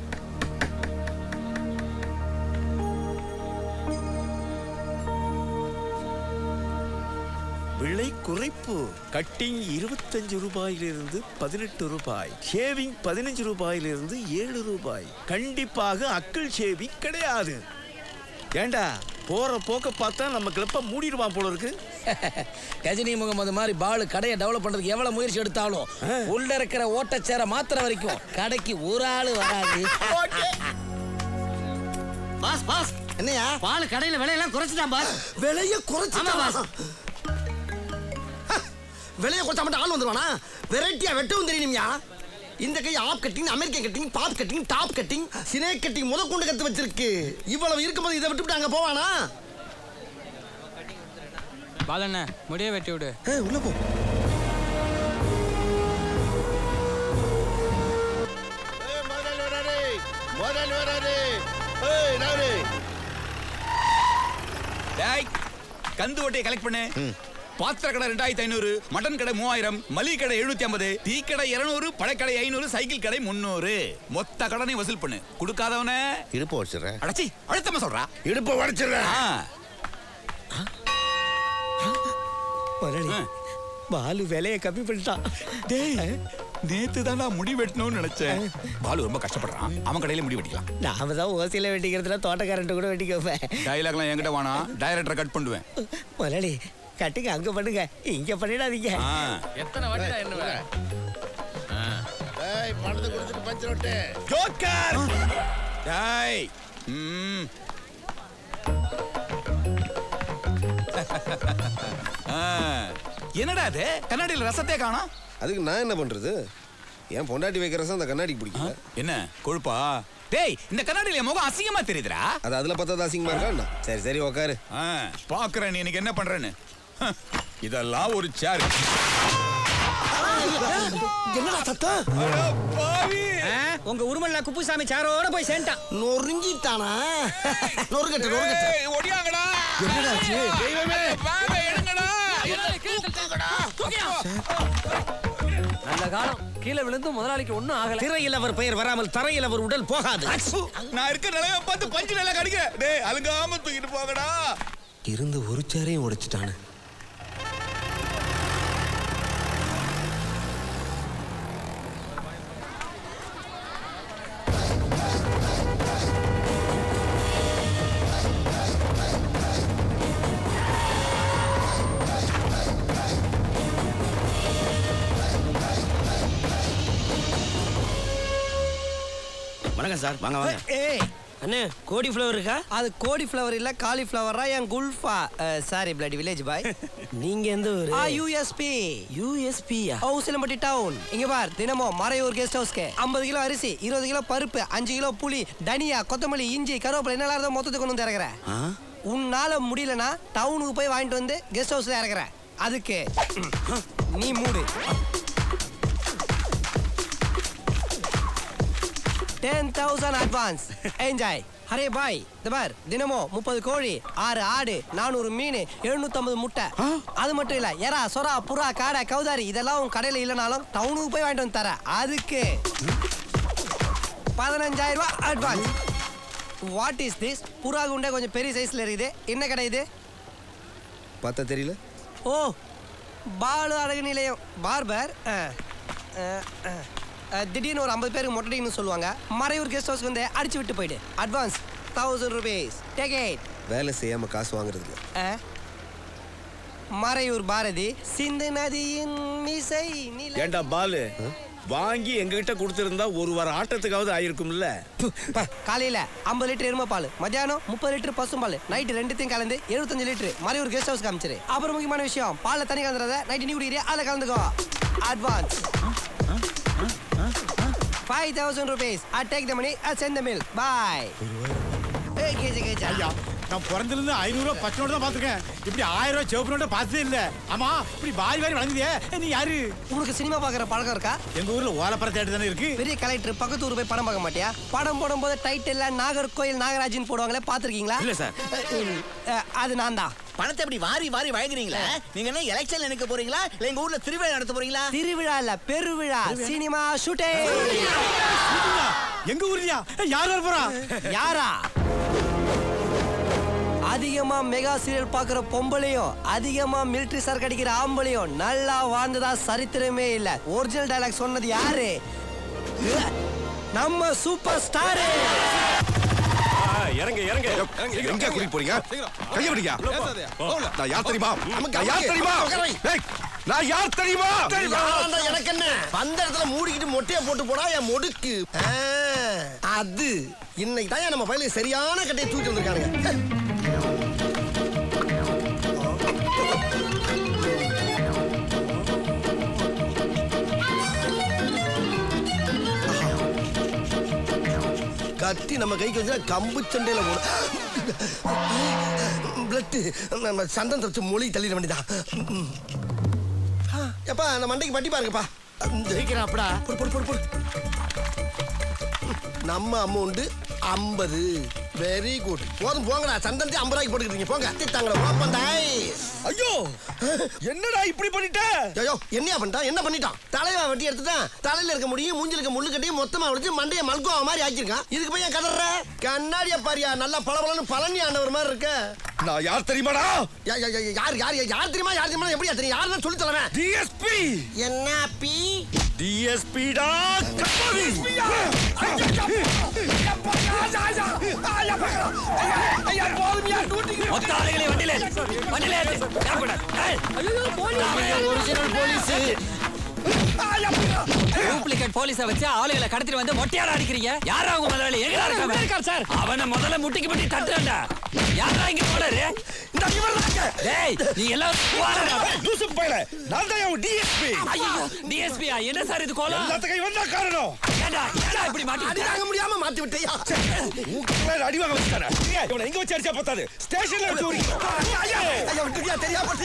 பிள்ளை விலை குறைப்பு. கட்டிங் இருபத்தஞ்சு ரூபாயிலிருந்து பதினெட்டு ரூபாய், ஷேவிங் பதினஞ்சு ரூபாயிலிருந்து ஏழு ரூபாய். கண்டிப்பாக அக்கல் ஷேவிங் கிடையாது. ஏண்டா போற போக்க பார்த்தா நம்ம கிளப்ப மூடிடுவான் போல இருக்கு. கஜினி முகமது மாதிரி பாலு கடையை டெவலப் பண்றதுக்கு எவ்வளவு முயற்சி எடுத்தாலும் உள்ள இருக்கிற ஓட்டச்சேர மாத்திர வரைக்கும் கடைக்கு ஒரு ஆளு வராது. பாஸ் பாஸ் என்னையா பால் கடையில விலையெல்லாம் குறைச்சிட்டான் பாஸ். விலைய குறைச்சிட்டான். விலைய குறைச்சா மட்டும் ஆள் வந்துருவானா? வெரைட்டியா வெட்டவும் தெரியணும்யா. இந்த கை ஆப் cutting, American cutting, bob cutting, top cutting, சினே கட்டிங் முத கொண்டு கத்து வச்சிருக்கு. இவ்வளவு இருக்கும்போது இதை விட்டுவிட்டு அங்க போவானா? பாலண்ண முடிய வெட்டி விடு. உள்ள போ. கந்து ஓட்டையை கலெக்ட் பண்ணு. பாத்திர கடை ரெண்டாயிரத்தி ஐநூறு, மட்டன் கடை மூவாயிரம், மளிகை கடை எழுநூத்தி ஐம்பது, டீ கடை இருநூறு, பழக்கடை ஐநூறு, சைக்கிள் கடை முன்னூறு. மொத்த கடனை வசூல் பண்ணு. கொடுக்காதவன இடுப்பு உடைச்சிடுறேன். அடச்சி அழுத்தமா சொல்றா. இடுப்பு உடைச்சிடுறேன். பாலு விலையை கம்மி பண்ணிட்டான். டேய் நேத்து தான் நான் முடி வெட்டணும்னு நினைச்சேன். பாலு ரொம்ப கஷ்டப்படுறான். அவன் கடையில முடி வெட்டிக்கலாம். நாம தான் ஓசியில வெட்டிக்கிறதுல தோட்டக்காரன்ட்ட கூட வெட்டிக்கோப்பேன். டைலாக்லாம் என்கிட்ட வேணா, டைரக்டரை கட் பண்ணுவேன். முதலாளி கட்டுங்க, அங்க பண்ணுங்க, இங்க பண்ணிடாதீங்க. எத்தனை வாட்டி என்ன வேற? டேய் பணத்தை கொடுத்துட்டு பஞ்சர் ஓட்டு. ஜோக்கர். டேய் ம் என்னடா இது? கண்ணாடியில் ரசத்தை காணோம். அதுக்கு நான் என்ன பண்றது? என் பொண்டாட்டி வைக்கிற ரசம் அந்த கண்ணாடிக்கு பிடிக்கல. என்ன கொழுப்பா? டேய் இந்த கண்ணாடியில முகம் அசிங்கமா தெரியுதுடா. அது அதுல பார்த்தா அசிங்கமா இருக்கா? சரி சரி உட்காரு. பாக்குறேன் நீ எனக்கு என்ன பண்றேன்னு. இதெல்லாம் ஒரு சேர். என்னடா சத்தம்? உங்க உருமல்ல குப்புசாமி சாரோட போய் சேர்ந்தான். நொறுங்கிட்டானா? நொறுங்கட்ட நொறுங்கட்ட. ஓடியாங்கடா. என்னடா ஆச்சு? தெய்வமே வாங்க எடுங்கடா. நல்ல காலம் கீழே விழுந்து முதலாளிக்கு ஒண்ணும் ஆகல. திரையில் அவர் பெயர் வராமல் தரையில் அவர் உடல் போகாது. நான் இருக்க நிலைய பார்த்து பஞ்சு நிலை கடிக்க. டேய் அலுங்காம தூக்கிட்டு போங்கடா. இருந்து ஒரு சேரையும் உடைச்சிட்டானு. வணக்கம் சார், வாங்க வாங்க. ஏய் அண்ணே, கோடி ஃப்ளவர் இருக்கா? அது கோடி ஃப்ளவர் இல்ல, காலி ஃப்ளவரா என் குல்ஃபா. Sorry bloody village boy. நீங்க எந்த ஊரு? ஆ யூஎஸ்பி. USB Usilampatti town. இங்க பார், தினமும் மறையூர் கெஸ்ட் ஹவுஸ்க்கு ஐம்பது கிலோ அரிசி, இருபது கிலோ பருப்பு, அஞ்சு கிலோ புளி, தனியா, கொத்தமல்லி, இஞ்சி, கருவேப்பிலை என்னெல்லாம் இருந்தோ மொத்தத்துக்கு கொண்டு வந்து இறக்குறேன். உன்னால முடியலனா டவுனுக்கு போய் வாங்கிட்டு வந்து கெஸ்ட் ஹவுஸ்ல இறக்குறேன். அதுக்கு நீ மூடு. ten thousand advance. Enjoy. அரே பாய், இந்த பார், தினமும் முப்பது கோழி, ஆறு ஆடு, நானூறு மீன், எழுநூத்தி ஐம்பது முட்டை. அது மட்டும் இல்ல, எறா, சொரா, புறா, காடை, கௌதாரி இதெல்லாம் உன் கடையில இல்லைனாலும் டவுனுக்கு போய் வாங்கிட்டு வந்து தர. அதுக்கு பதினஞ்சாயிரம் ரூபாய் அட்வான்ஸ். What is this? புறா குண்டே கொஞ்சம் பெரிய சைஸ்ல இருக்குது. என்ன கடை இது? பார்த்தா தெரியல. ஓ, பாலு அழகு நிலையம், பார்பர். திடீர்னு ஒரு ஐம்பது பேருக்கு மொட்டைன்னு சொல்லுவாங்க. மறையூர் கெஸ்ட் ஹவுஸ் வந்து அடிச்சு விட்டு போயிடு. Advance thousand rupees. Take it. வேலை செய்யாம காசு வாங்குறது இல்ல. மறையூர் பாரதி சிந்து நதியின் மிசை. ஏண்டா பாலு, வாங்கி எங்ககிட்ட கொடுத்திருந்தா ஒரு வார ஆட்டத்துக்காவது ஆயிருக்கும்ல. காலையில ஐம்பது லிட்டர் எருமை பால், மத்தியானம் முப்பது லிட்டர் பசும்பால், நைட்டு ரெண்டுத்தையும் கலந்து எழுபத்தஞ்சு லிட்டர் மறையூர் கெஸ்ட் ஹவுஸ் காமிச்சிரு. அப்புறம் முக்கியமான விஷயம், பால்ல தண்ணி கலந்துறத நைட்டு நீ குடிக்கிறியா, அதில் கலந்துக்கோ. Advance five thousand rupees. I take the money, I send the bill. Bye. Hey, KG KG. ஐயா, நான் பிறந்திலிருந்து ஐநூறு ரூபாய் பத்து நோட்டு தான் பார்த்துருக்கேன். இப்படி ஆயிரம் ரூபாய் சிவப்பு நோட்டை பார்த்ததே இல்லை. ஆமா, இப்படி வாரி வாரி வழங்குதியே, நீ யாரு? உங்களுக்கு சினிமா பார்க்குற பழக்கம் இருக்கா? எங்க ஊர்ல ஓலப்பற தேட்டர் தானே இருக்கு. பெரிய கலெக்டர் பக்கத்து ஊர் போய் படம் பார்க்க மாட்டியா? படம் போடும்போது டைட்டில் நாகர்கோயில் நாகராஜன் போடுவாங்களே, பார்த்துருக்கீங்களா? இல்ல சார். அது நான் தான். பணத்தை எப்படி வாரி வாரி வழங்குறீங்களா? நீங்க என்ன எலெக்ஷன் நினைக்க போறீங்களா இல்ல எங்க ஊர்ல திருவிழா நடத்த போறீங்களா? திருவிழா இல்ல, பெருவிழா. Cinema shooting. எங்க ஊர்லயா? யார் வர போறா? யாரா? அதிகமா மெகா சீரியல் பாக்குற பொம்பளையும் அதிகமா மிலிட்டரி சரக்கு அடிக்கிற ஆம்பளையும் நல்லா வாழ்ந்ததா சரித்திரமே இல்ல. ஒரிஜினல் டயலாக் சொன்னது யாரு? நம்ம சூப்பர் ஸ்டார். இறங்க இறங்க எங்க கூட்டி போறீங்க? கைய பிடிங்க. நான் யார் தெரியுமா? நான் யார் தெரியுமா? டேய் நான் யார் தெரியுமா? எனக்கு என்ன அந்த இடத்துல மூடிக்கிட்டு மொட்டையை போட்டு போடா என் மொடுக்கு. அது இன்னைக்கு தான் நம்ம பையனுக்கு சரியான கட்டையை தூக்கி வந்திருக்கானுங்க. கத்தி நம்ம கைக்கு வந்து கம்பு சண்டையில போடும். பிளட் நம்ம சந்தன் வச்சு மொழி தள்ளிட வேண்டியதான். எப்பா அந்த மண்டைக்கு பட்டி பாருங்கப்பா. ஜெயிக்கிறாப்படா. போடு போடு போடு போடு. நம்ம அமௌண்ட் ஐம்பது. Very good. போதும் போங்கடா. சந்தனத்தை ஐம்பது ரூபாய்க்கு போட்டுக்கிட்டீங்க போங்க. திட்டாங்கடா ஓப்பன் டைஸ். ஐயோ என்னடா இப்படி பண்ணிட்ட? ஐயோ என்னையா பண்ணிட்டான்? என்ன பண்ணிட்டான்? தலைவா வெட்டி எடுத்துட்டான். தலையில இருக்க முடியும் மூஞ்சில இருக்க முள்ளு கட்டியும் மொத்தமா வச்சு மண்டைய மல்கோவா மாதிரி ஆக்கியிருக்கான். இதுக்கு போய் கதற கண்ணாடியா பாரியா நல்லா பளபளன்னு பழனி ஆண்டவர் மாதிரி இருக்க. நான் யார் தெரியுமாடா? யார் யார் யார் யார் தெரியுமா? யார் தெரியுமா? எப்படியா தெரியும்? யாருன்னு சொல்லி தரேன். டிஎஸ்பி. என்ன பி? டிஎஸ்பி டா. மொத்தாளிகளே வண்டியில வண்டியில ஒரிஜினல் போலீஸ் டூப்ளிகேட் போலீஸை வச்சு ஆளுகளை கடத்திட்டு வந்து மொட்டையால அடிக்கிறீங்க. யாரா உங்க முதலாளி? எங்கடா இருக்காங்க சார்? அவனை முதல்ல முட்டிக்கு முட்டி தட்டுறா. யாரா இங்க போறாரு? இந்த இவர்தாங்க. டேய் நீ எல்லாம் போறடா. லூசு பையல. நான் தான் உன் டிஎஸ்பி. ஐயோ டிஎஸ்பி என்ன சார் இது கோலம்? எல்லாத்துக்கும் இவன் தான் காரணம். ஏண்டா ஏண்டா இப்படி மாட்டி அடி வாங்க முடியாம மாட்டி விட்டயா? உங்களை அடி வாங்க வச்சானே. இவனை எங்க வச்சு அடிச்சா பத்தாது. ஸ்டேஷன்ல வச்சு ஊறிங்க. ஐயா ஐயா விட்டுயா தெரியாம போச்சு.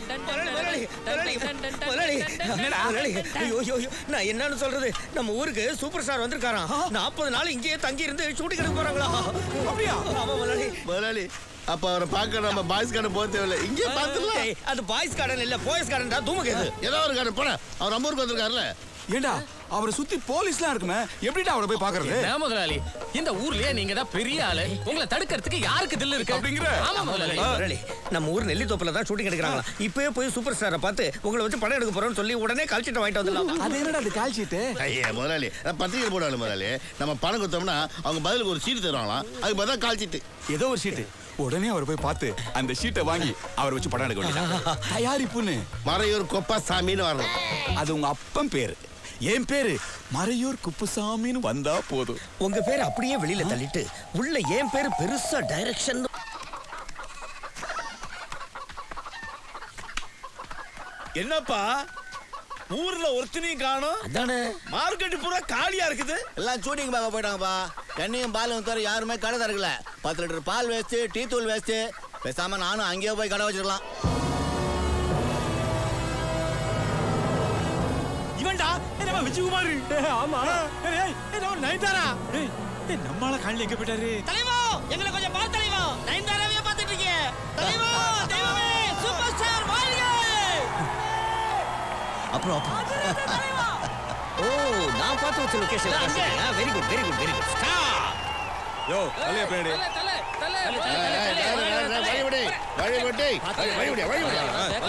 ஐயோ ஐயோ நான் என்னன்னு சொல்றது? நம்ம ஊருக்கு சூப்பர் ஸ்டார் வந்திருக்காராம். நாற்பது நாள் இங்கேயே தங்கி இருந்து ஷூட்டிங் எடுக்க போறாங்களா? அப்படியா? ஆமா முதலாளி. முதலாளி அப்ப அவரை பார்க்க நம்ம பாய்ஸ் கார்டன் போக தேவையில்ல. இங்கே பார்த்துடலாம். அது பாய்ஸ் கார்டன் இல்ல போய்ஸ் கார்டன் தான். தூமுகேது ஏதோ ஒரு கார்டன் போன அவர் நம்ம ஊருக்கு வந்திருக்காருல்ல. ஏண்டா அவரை சுத்தி போலீஸ்லாம் இருக்குமே, எப்படிடா அவரை போய் பாக்குறது? என்ன முதலாளி இந்த ஊர்லயே நீங்க தான் பெரிய ஆளு. உங்களை தடுக்கிறதுக்கு யாருக்கு தில்லு இருக்கு அப்படிங்கிற? ஆமா முதலாளி. முதலாளி நம்ம ஊர் நெல்லித்தோப்புல தான் ஷூட்டிங் எடுக்கறாங்களா. இப்பவே போய் சூப்பர் ஸ்டாரை பார்த்து உங்களை வச்சு படம் எடுக்க போறோம்னு சொல்லி உடனே கால் ஷீட் வாங்கிட்டு வந்துடலாம். அது என்னடா அது கால் ஷீட்? ஐயா முதலாளி பத்திரிகை போடாது முதலாளி. நம்ம பணம் கொடுத்தோம்னா அவங்க பதிலுக்கு ஒரு சீட்டு தருவாங்களாம். அதுக்கு பார்த்தா கால் ஷீட்டு. ஏதோ ஒரு ஷீட்டு. உடனே அவர் போய் பார்த்து அந்த ஷீட்டை வாங்கி அவர் வச்சு படம் எடுக்க வேண்டியது. தயாரிப்புன்னு மறையூர் கொப்பா சாமின்னு வரணும். அது உங்க அப்பன் பேரு. என் பேரு மறையூர் குப்புசாமின்னு வந்தா போதும். உங்க பேர் அப்படியே வெளியில தள்ளிட்டு உள்ள என் பேரு பெருசா டைரக்ஷன். என்னப்பா ஊர்ல ஒருத்தனையும் காணோம்? அதானே மார்க்கெட் பூரா காலியா இருக்குது. எல்லாம் ஷூட்டிங் பார்க்க போயிட்டாங்கப்பா. என்னையும் பாலும் தவிர யாருமே கடை தரக்கல. பத்து லிட்டர் பால் வேஸ்ட், டீ தூள் வேஸ்ட். பேசாம நானும் அங்கேயே போய் கடை வச்சிருக்கலாம். இவன்டா என்னமா விஜய் குமார்? ஆமா. ஏய் என்ன நயன்தாரா? ஏய் நம்மால காலையில எங்க போயிட்டாரு? தலைவா எங்களை கொஞ்சம் பாத்து தலைவா. நயன்தாராவே பாத்துட்டு இருக்கீங்க. தலைவா தெய்வமே சூப்பர் ஸ்டார் வாழ்க. அப்புறம் ஓ நான் பார்த்து வச்ச location. Very good very good very good. Star யோ தலைய பேடி. தலை தலை வழி விடு வழி விடு வழி விடு வழி விடு.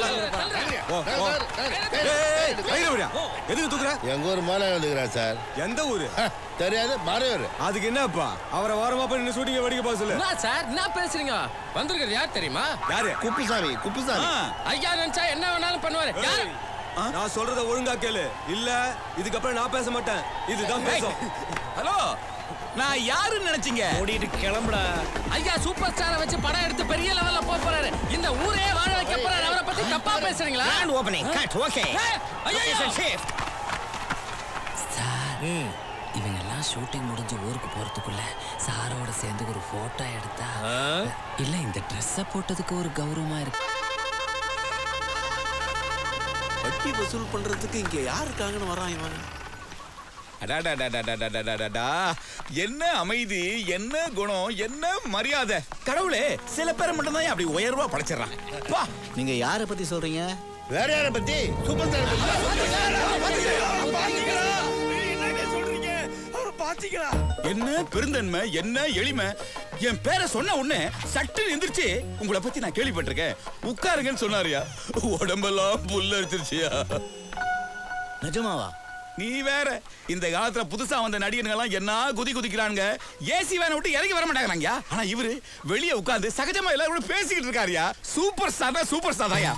எதுக்கு தூக்குற? எங்க ஊர் மேல வந்துக்கிறா சார். எந்த ஊரு? தெரியாது மறையூர். அதுக்கு என்னப்பா அவரை வாரமா போய் நின்னு ஷூட்டிங் வெடிக்க போக சொல்லு. என்ன சார் என்ன பேசுறீங்க? வந்திருக்கிறது யார் தெரியுமா? யாரு? குப்புசாமி. குப்புசாமி ஐயா நினைச்சா என்ன வேணாலும் பண்ணுவாரு. யாரு? நான் சொல்றத ஒழுங்கா கேளு. இல்ல இதுக்கப்புறம் நான் பேச மாட்டேன். இதுதான் பேசும். ஹலோ நான் யாருன்னு நினைச்சீங்க? ஓடிட்டு கிளம்புடா. ஐயா சூப்பர் ஸ்டாரை வச்சு படம் எடுத்து பெரிய லெவல்ல போக போறாரு. இந்த ஊரே வாழ வைக்க போறாரு. அவரை பத்தி தப்பா பேசுறீங்களா? Grand opening cut okay. ஐயா ஷிஃப்ட். சார் இவங்க எல்லாம் ஷூட்டிங் முடிஞ்சு ஊருக்கு போறதுக்குள்ள சாரோட சேர்ந்து ஒரு போட்டோ எடுத்தா இல்ல இந்த ட்ரெஸ்ஸை போட்டதுக்கு ஒரு கௌரவமா இருக்கு. வட்டி வசூல் பண்றதுக்கு இங்க யார் இருக்காங்கன்னு வரான் இவன். என்ன அமைதி, என்ன குணம், என்ன மரியாதை. கடவுளே சில பேரை மட்டும் தான் அப்படி உயர்வா படைச்சிடறான். நீங்க யாரை பத்தி சொல்றீங்க? வேற யாரை பத்தி? சூப்பர் ஸ்டார் என்ன பெருந்தன்மை, என்ன எளிமை. என் பேரை சொன்ன உடனே சட்டுன்னு எந்திரிச்சு உங்களை பத்தி நான் கேள்விப்பட்டிருக்கேன் உட்காருங்கன்னு சொன்னாரியா. உடம்பெல்லாம் புல்ல அடிச்சிருச்சியா. நிஜமாவா? நீ வேற இந்த காலத்துல புதுசா வந்த நடிகர்கள் எல்லாம் என்ன குதி குதிக்கிறானுங்க. ஏசி வேனை விட்டு இறங்கி வர மாட்டாங்க. ஆனா இவரு வெளியே உட்கார்ந்து சகஜமா எல்லாரும் பேசிக்கிட்டு இருக்காருயா. சூப்பர் ஸ்டார் தான், சூப்பர் ஸ்டார் தான்யா.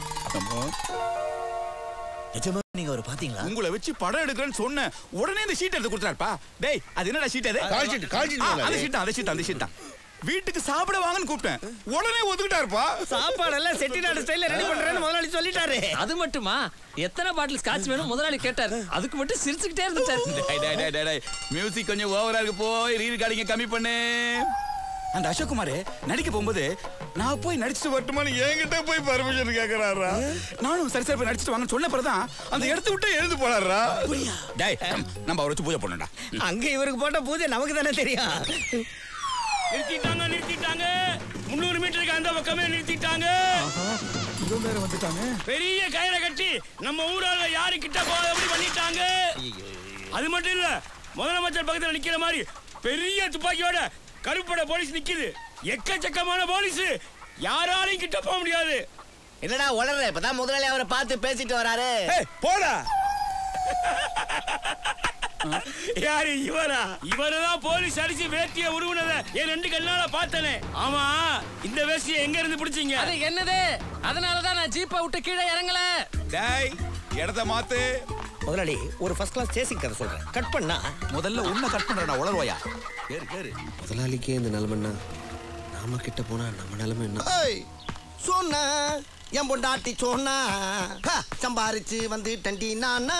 நிஜமா நீங்க அவர் பாத்தீங்களா? உங்களை வச்சு படம் எடுக்கிறேன்னு சொன்ன உடனே இந்த ஷீட் எடுத்து கொடுத்தாருப்பா. டேய் அது என்னடா ஷீட்? அது கால் ஷீட், கால் ஷீட். அந்த ஷீட் அந்த ஷீட் அந்த ஷீட் தான். வீட்டுக்கு சாப்பிட வாங்கன்னு கூப்பிட்டேன், உடனே ஒதுக்கிட்டாருப்பா. சாப்பாடு எல்லாம் செட்டிநாடு ஸ்டைல்ல ரெடி பண்றேன்னு முதலாளி சொல்லிட்டாரு. அது மட்டுமா, எத்தனை பாட்டில் ஸ்காட்ச் வேணும் முதலாளி கேட்டாரு. அதுக்கு மட்டும் சிரிச்சுக்கிட்டே இருந்துட்டாரு. மியூசிக் கொஞ்சம் ஓவரா இருக்கு, போய் ரீ ரெக்கார்டிங்க கம்மி பண்ணு. அந்த அசோக் குமார் நடிக்க போகும்போது நான் போய் நடிச்சுட்டு வரட்டுமான்னு என்கிட்ட போய் பர்மிஷன் கேட்கறாரா. நானும் சரி சரி போய் நடிச்சுட்டு வாங்கன்னு சொன்ன பிறகுதான் அந்த இடத்த விட்டு எழுந்து போறாரா. டேய் நம்ம அவரை வச்சு பூஜை பண்ணடா. அங்க இவருக்கு போட்ட பூஜை நமக்கு தானே தெரியும். நிறுத்திட்டாங்க நிறுத்திட்டாங்க முன்னூறு மீட்டருக்கு அந்த பக்கமே நிறுத்திட்டாங்க. வந்துட்டாங்க. பெரிய கயிறை கட்டி நம்ம ஊரால யாரு கிட்ட போகாதபடி பண்ணிட்டாங்க. அது மட்டும் இல்ல, முதலமைச்சர் பக்கத்துல நிக்கிற மாதிரி பெரிய துப்பாக்கியோட கருப்பட போலீஸ் நிக்குது. எக்கச்சக்கமான போலீஸ், யாராலையும் கிட்ட போக முடியாது. என்னடா உளற? இப்பதான் முதலாளி அவரை பார்த்து பேசிட்டு வராரு. போடா. யாரு இவரா? இவரதான் போலீஸ் அடிச்சு வேட்டிய உருவுனத என் ரெண்டு கண்ணால பார்த்தனே. ஆமா, இந்த வேஷ்டியை எங்க இருந்து பிடிச்சீங்க? அது என்னது? அதனாலதான் நான் ஜீப்பை விட்டு கீழே இறங்கல. டேய் இடத்த மாத்து. முதலாளி ஒரு ஃபர்ஸ்ட் கிளாஸ் சேசிங் கதை சொல்றேன், கட் பண்ணா. முதல்ல உன்னை கட் பண்றடா உளறுவாயா. கேரு கேரு. முதலாளிக்கே இந்த நிலைமைன்னா நாம கிட்ட போனா நம்ம நிலைமை என்ன? சொன்னா என் பொண்டாட்டி சொன்னா சம்பாரிச்சு வந்து டண்டி நானா.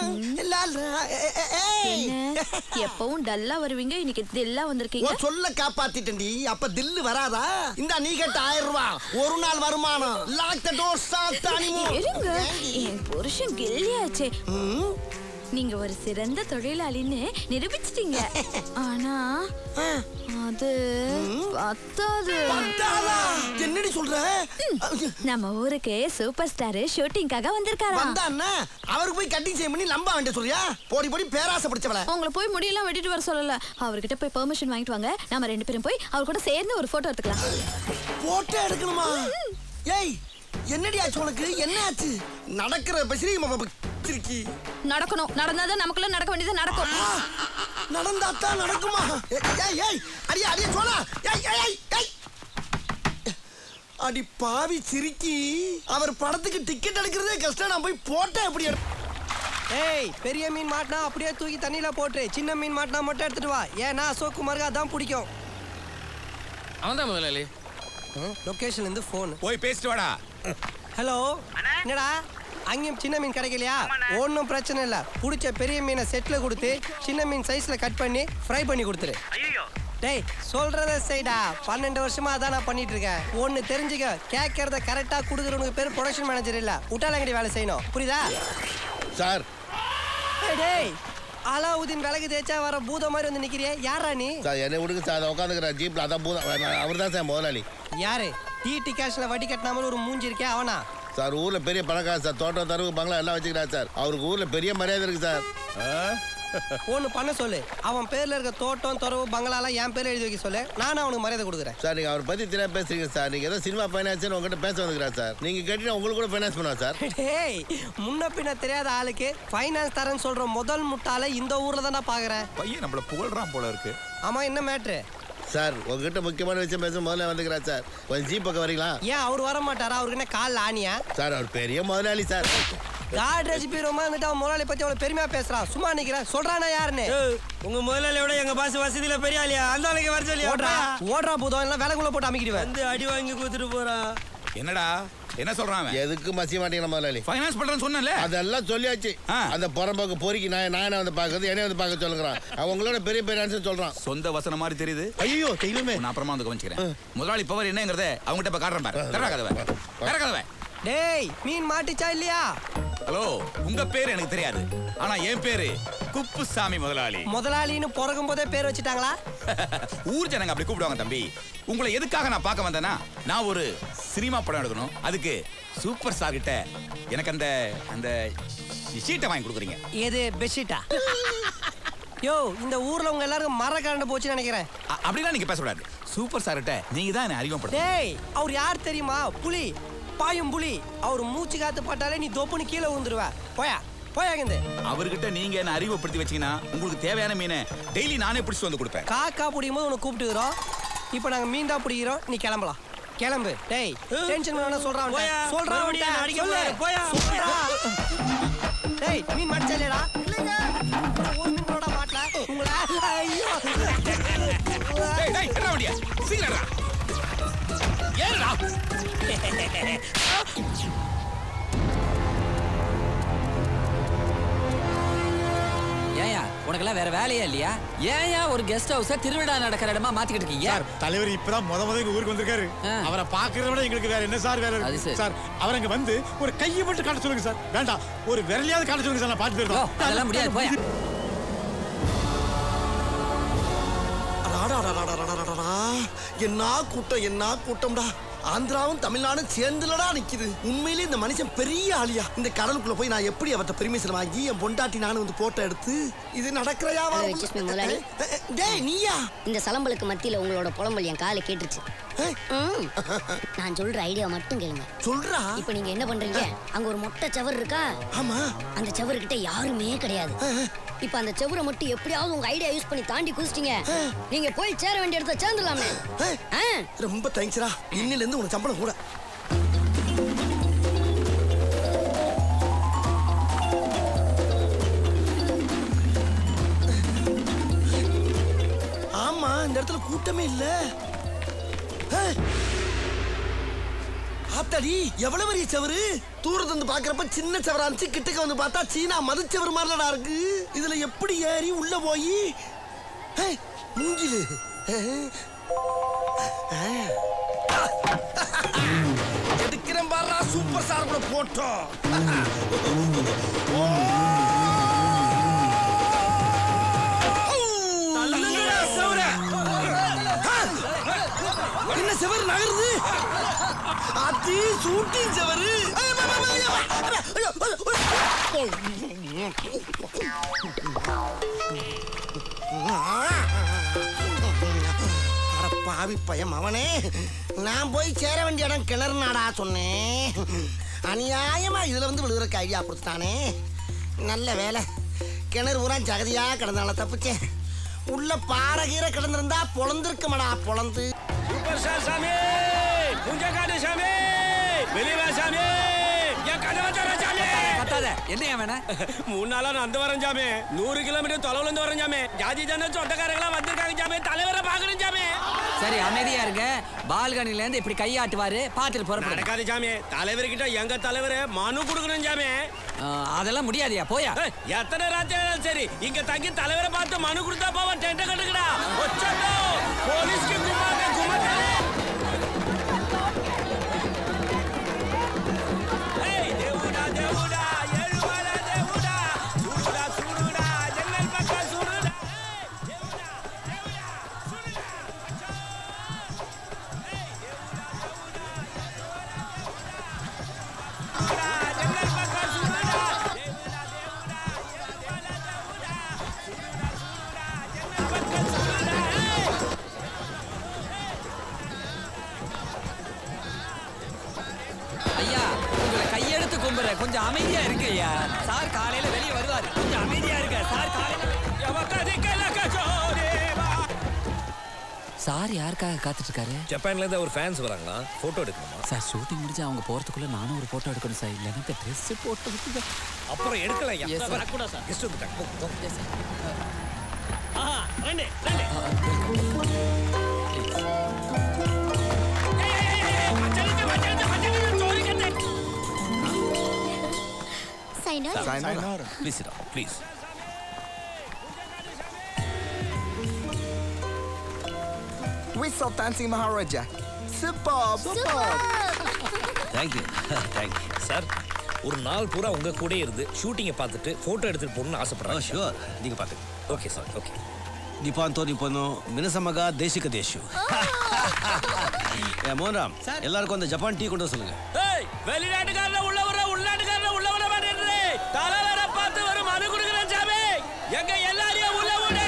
எப்பவும் டல்லா வருவீங்க, இன்னைக்கு தில்லா வந்திருக்கீங்க. சொல்ல காப்பாத்திட்டண்டி, அப்ப தில்லு வராதா? இந்த நீ கேட்ட ஆயிரம் ரூபாய் ஒரு நாள் வருமானம். லாக் த டோர் சால்ட் அனிமோ. இருங்க, என் புருஷன் கில்லியாச்சே. நீங்க ஒரு சிறந்த தொழிலாளின்னு நிரூபிச்சிட்டீங்க. ஆனா அது பத்தாது. என்னடி சொல்ற? நம்ம ஊருக்கு சூப்பர் ஸ்டார் ஷூட்டிங்காக வந்திருக்காரா? வந்தான்னா அவருக்கு போய் கட்டிங் செய்ய பண்ணி லம்பா வேண்டிய சொல்றியா? போடி போடி பேராசை பிடிச்சவள. உங்களை போய் முடியெல்லாம் வெட்டிட்டு வர சொல்லல, அவர்கிட்ட போய் பெர்மிஷன் வாங்கிட்டு வாங்க. நம்ம ரெண்டு பேரும் போய் அவர் கூட சேர்ந்து ஒரு போட்டோ எடுத்துக்கலாம். போட்டோ எடுக்கணுமா? ஏய் என்னடி ஆச்சு உனக்கு? என்ன ஆச்சு? நடக்கிற பசிரி திருக்கி நடக்கணும். நடந்தாதான் நமக்குள்ள நடக்க வேண்டியது நடக்கும். நடந்தாத்தான் நடக்குமா? ஏய் ஏய் அடியே அடியே சோனா. ஏய் ஏய் ஏய் அடி பாவி சிரிக்கி. அவர் படத்துக்கு டிக்கெட் எடுக்கிறதே கஷ்டம், நான் போய் போட்டோ எப்படி எடு? ஏய் பெரிய மீன் மாட்டினா அப்படியே தூக்கி தண்ணியில போட்டு, சின்ன மீன் மாட்டினா மட்டும் எடுத்துட்டு வா. ஏன்னா அசோக் குமாருக்கு அதான் பிடிக்கும். அவன்தான் முதலாளி. லொகேஷன்ல இருந்து போன் போய் பேசிட்டு வாடா. ஹலோ என்னடா அங்கேயும் சின்ன மீன் கிடைக்கலையா? ஒன்றும் பிரச்சனை இல்லை, பிடிச்ச பெரிய மீனை செட்டில் கொடுத்து சின்ன மீன் சைஸில் கட் பண்ணி ஃப்ரை பண்ணி கொடுத்துரு. டேய் சொல்றத செய்டா, பன்னெண்டு வருஷமா அதான் நான் பண்ணிட்டு இருக்கேன். ஒன்று தெரிஞ்சுக்க, கேட்கறத கரெக்டாக கொடுக்குறவனுக்கு பேர் ப்ரொடக்ஷன் மேனேஜர் இல்லை, உட்டாலங்கடி வேலை செய்யணும், புரியுதா? சார் டேய் அலாவுதீன் விலகு தேய்ச்சா வர பூத மாதிரி வந்து நிக்கிறியே, யாரா நீ? சார் என்னை விடுங்க சார், அதை உட்காந்துக்கிற ஜீப்ல அதான் பூதம். அவர் தான் சார் முதலாளி. யாரு? டிடி கேஷ்ல வட்டி கட்டினாமல் ஒரு மூஞ்சி இருக்கே அவனா? சார் ஊர்ல பெரிய பணக்கார சார், தோட்டம் தரவு பங்களா எல்லாம் வச்சுக்கிறார் சார். அவருக்கு ஊர்ல பெரிய மரியாதை இருக்கு சார். ஒன்று பண்ண சொல்லு, அவன் பேர்ல இருக்க தோட்டம் துறவு பங்களாலாம் என் பேர் எழுதி வைக்க சொல்லு, நானும் அவனுக்கு மரியாதை கொடுக்குறேன். சார் நீங்க அவர் பத்தி தெரியா பேசுறீங்க சார். நீங்க ஏதோ சினிமா பைனான்ஸ் உங்ககிட்ட பேச வந்துக்கிறார் சார். நீங்க கேட்டீங்கன்னா உங்களுக்கு கூட பைனான்ஸ் பண்ணுவா சார். டேய் முன்ன பின்ன தெரியாத ஆளுக்கு ஃபைனான்ஸ் தரேன்னு சொல்ற முதல் முட்டாளை இந்த ஊர்ல தான் நான் பாக்குறேன். பையன் நம்மள புகழ்றான் போல இருக்கு. ஆமா என்ன மேட்ரு? சார் உங்ககிட்ட முக்கியமான விஷயம் பேச முதல்ல வந்துக்கிறார் சார். கொஞ்சம் ஜீப் பக்கம் வரீங்களா? ஏன் அவர் வர மாட்டாரா? அவருக்கு என்ன கால் ஆனியா? சார் அவர் பெரிய முதலாளி சார். காட்ரேஜ் பீரோமா வந்துட்டு அவன் முதலாளி பத்தி அவ்வளவு பெருமையா பேசுறான். சும்மா நிக்கிறேன், சொல்றானா யாருன்னு? உங்க முதலாளியோட எங்க பாஸ் வசதியில பெரிய ஆளியா? அந்த ஆளுக்கு வர சொல்லி ஓடுறா ஓடுறா போதும், எல்லாம் வேலைக்குள்ள போட்டு அமைக்கிடுவேன். வந்து அடி வாங்கி கொடுத்துட்டு போறா. என்னடா என்ன சொல்றான்? எதுக்கு மசிய மாட்டீங்களா முதலாளி? ஃபைனான்ஸ் பண்றேன்னு சொன்னல, அதெல்லாம் சொல்லியாச்சு. அந்த புறம்போக்கு பொறுக்கி நான் நானே வந்து பாக்குறது, என்ன வந்து பார்க்க சொல்லுங்கிறான். அவங்களோட பெரிய பெரிய சொல்றான். சொந்த வசனம் மாதிரி தெரியுது. ஐயோ தெய்வமே, நான் அப்புறமா வந்து கவனிச்சுக்கிறேன். முதலாளி பவர் என்னங்கறத அவங்ககிட்ட இப்ப காட்டுறேன் பாரு. தரடா கதவை, தர கதவை. டேய் மீன் மாட்டிச்சா இல்லையா? ஹலோ, உங்க பேர் எனக்கு தெரியாது, ஆனா என் பேரு குப்புசாமி முதலாளி. முதலாளின்னு பிறக்கும் போதே பேர் வச்சுட்டாங்களா? ஊர் ஜனங்க அப்படி கூப்பிடுவாங்க தம்பி. உங்களை எதுக்காக நான் பார்க்க வந்தேன்னா, நான் ஒரு சினிமா படம் எடுக்கணும். அதுக்கு சூப்பர் ஸ்டார் கிட்ட எனக்கு அந்த அந்த ஷீட்டை வாங்கி கொடுக்குறீங்க. எது பெட்ஷீட்டா? யோ இந்த ஊர்ல உங்க எல்லாருக்கும் மர கரண்ட் போச்சுன்னு நினைக்கிறேன். அப்படிலாம் நீங்க பேசக்கூடாது. சூப்பர் ஸ்டார்ட்ட நீங்க தான் என்ன அறிமுகப்படுத்த. டேய் அவர் யார் தெரியுமா? புலி, பாயும் புலி. அவர் மூச்சு காத்து பட்டாலே நீ தொப்புன்னு கீழே விழுந்துருவ. போயா போயாங்க. அவர்கிட்ட நீங்க என்ன அறிமுகப்படுத்தி வச்சீங்கன்னா உங்களுக்கு தேவையான மீனை டெய்லி நானே பிடிச்சு வந்து கொடுப்பேன். காக்கா பிடிக்கும் போது உன்னை கூப்பிட்டுக்கிறோம். இப்போ நாங்க மீன் தான் பிடிக்கிறோம். நீ கிளம்பலாம். கிளம்பு. டேய் டென்ஷன் பண்ணா சொல்றான். சொல்றான் அடிக்க போய் போயா. டேய் மீன் மாட்டச்சேலடா. இல்லங்க. ஒரு மீனோட மாட்டல. உங்கள ஐயோ. டேய் டேய் என்ன வண்டியா? சீக்கிரம்டா. ஏறுடா. ஏயா உனக்கெல்லாம் வேற வேலையே இல்லையா? ஏயா ஒரு கெஸ்ட் ஹவுஸ திருவிழா நடக்கிற இடமா மாத்திக்கிட்டு இருக்கீங்க? சார் தலைவர் இப்பதான் முத முத ஊருக்கு வந்திருக்காரு. அவரை பாக்குறத விட எங்களுக்கு வேற என்ன சார் வேற இருக்கு சார். அவர் அங்க வந்து ஒரு கையை மட்டும் காட்ட சொல்லுங்க சார். வேண்டாம் ஒரு விரலையாவது காட்ட சொல்லுங்க சார். நான் பாத்து போயிடுறோம். அதெல்லாம் முடியாது போயா. என்ன கூட்டம் என்ன கூட்டம்டா. ஆந்திராவும் தமிழ்நாடும் சேர்ந்துலடா நிக்குது. உண்மையிலே இந்த மனுஷன் பெரிய ஆளியா. இந்த கடலுக்குள்ள போய் நான் எப்படி அவர்கிட்ட பெர்மிஷன் வாங்கி என் பொண்டாட்டி நானும் வந்து போட்டோ எடுத்து இது நடக்கிறயா? டேய் நீயா? இந்த சலம்பலுக்கு மத்தியில உங்களோட புலம்பல் என் காலை கேட்டுச்சு. நான் சொல்ற ஐடியா மட்டும் கேளுங்க. சொல்றா. இப்போ நீங்க என்ன பண்றீங்க? அங்க ஒரு மொட்டை செவர் இருக்கா? ஆமா. அந்த செவர்கிட்ட யாருமே கிடையாது. இப்ப அந்த செவரை மட்டும் எப்படியாவது உங்க ஐடியா யூஸ் பண்ணி தாண்டி குதிச்சிட்டீங்க. நீங்க போய் சேர வேண்டிய இடத்துல சேர்ந்துடலாமே. ரொம்ப தேங்க்ஸ்டா. இன்னில இருந்து உனக்கு சம்பளம் கூட. ஆமா இந்த இடத்துல கூட்டமே இல்ல. ஆத்தாடி எவ்வளவு பெரிய செவரு. தூரத்துல இருந்து பாக்குறப்ப சின்ன செவரா இருந்துச்சு. கிட்டக்க வந்து பார்த்தா சீனா மதுச்செவரு மாதிரிலடா இருக்கு. இதுல எப்படி ஏறி உள்ள போய் மூங்கிலு எடுக்கிறேன் பாரா. சூப்பர் ஸ்டார் கூட போட்டோம். என்ன செவர் நகருது? அதி ஷூட்டிங் செவரு. பாவி பயம் அவனே. நான் போய் சேர வேண்டிய இடம் கிணறுனாடா சொன்னேன். அநியாயமா இதுல வந்து விழுகிறக்கு ஐடியா கொடுத்துட்டானே. நல்ல வேலை கிணறு ஊரா ஜகதியா கிடந்தால தப்பிச்சேன். உள்ள பாறை கீரை கிடந்திருந்தா பொழந்திருக்குமடா பொழந்து. சூப்பர் ஸ்டார் சாமி புஞ்ச காடு சாமி வெளிவா சாமி என் கதவை தர சாமி. கத்தாத என்ன வேணா? மூணு நாளா நான் அந்த வரேன் சாமி. நூறு கிலோமீட்டர் தொலைவுல இருந்து வரேன் சாமி. ஜாதி ஜன சொந்தக்காரங்களா வந்திருக்காங்க சாமி. தலைவரை பாக்கணும் சாமி. சரி அமைதியா இருங்க. பால்கனில இருந்து இப்படி கையாட்டுவாரு பாத்துட்டு போற நடக்காது சாமி. தலைவர்கிட்ட எங்க தலைவர் மனு கொடுக்கணும் சாமி. அதெல்லாம் முடியாதியா போயா. எத்தனை ராத்திரி சரி இங்க தங்கி தலைவரை பார்த்து மனு கொடுத்தா போவா. டென்ட் கட்டுக்கடா போலீஸ்க்கு குமாக்க குமாத்தாலே. கொஞ்சம் அமைதியா இருக்கு ஐயா. சார் காலையில வெளியே வருவாரு. கொஞ்சம் அமைதியா இருக்க சார். காலையில சார் யாருக்காக காத்துட்டு இருக்காரு? ஜப்பான்ல இருந்து ஒரு ஃபேன்ஸ் வராங்களா? போட்டோ எடுக்கணுமா? சார் ஷூட்டிங் முடிஞ்சு அவங்க போறதுக்குள்ள நானும் ஒரு போட்டோ எடுக்கணும் சார். இல்லைன்னா இந்த ட்ரெஸ் போட்டு அப்புறம் எடுக்கலாம் ஐயா. Yes, sir. கூட சார் கெஸ்ட் வந்துட்டாங்க. Yes, sir. ஆஹா ரெண்டு ரெண்டு Sign on. Sign on. Please sit down, please. We saw dancing Maharaja. Superb. Superb. Thank you. Thank you. Sir ஒரு நாள் பூரா உங்க கூட இருந்து ஷூட்டிங்கை பார்த்துட்டு போட்டோ எடுத்துட்டு போகணும்னு ஆசைப்படுறேன். ஷூர் நீங்க பாத்து. Okay sir okay. ನಿಪಾಂತೋ ನಿಪನು ಮಿನಸಮಗ ದೇಶಿಕ ದೇಶು ஏ மோன்ராம் எல்லாருக்கும் அந்த ஜப்பான் டீ கொண்டு சொல்லுங்க. ஏய் வெளிநாட்டுக்காரன உள்ள வர உள்ளநாட்டுக்காரன உள்ள வர மாட்டேன்றே. தலைவரை பார்த்து ஒரு மனு கொடுக்குறேன் சாமி. எங்க எல்லாரையும் உள்ள விடு.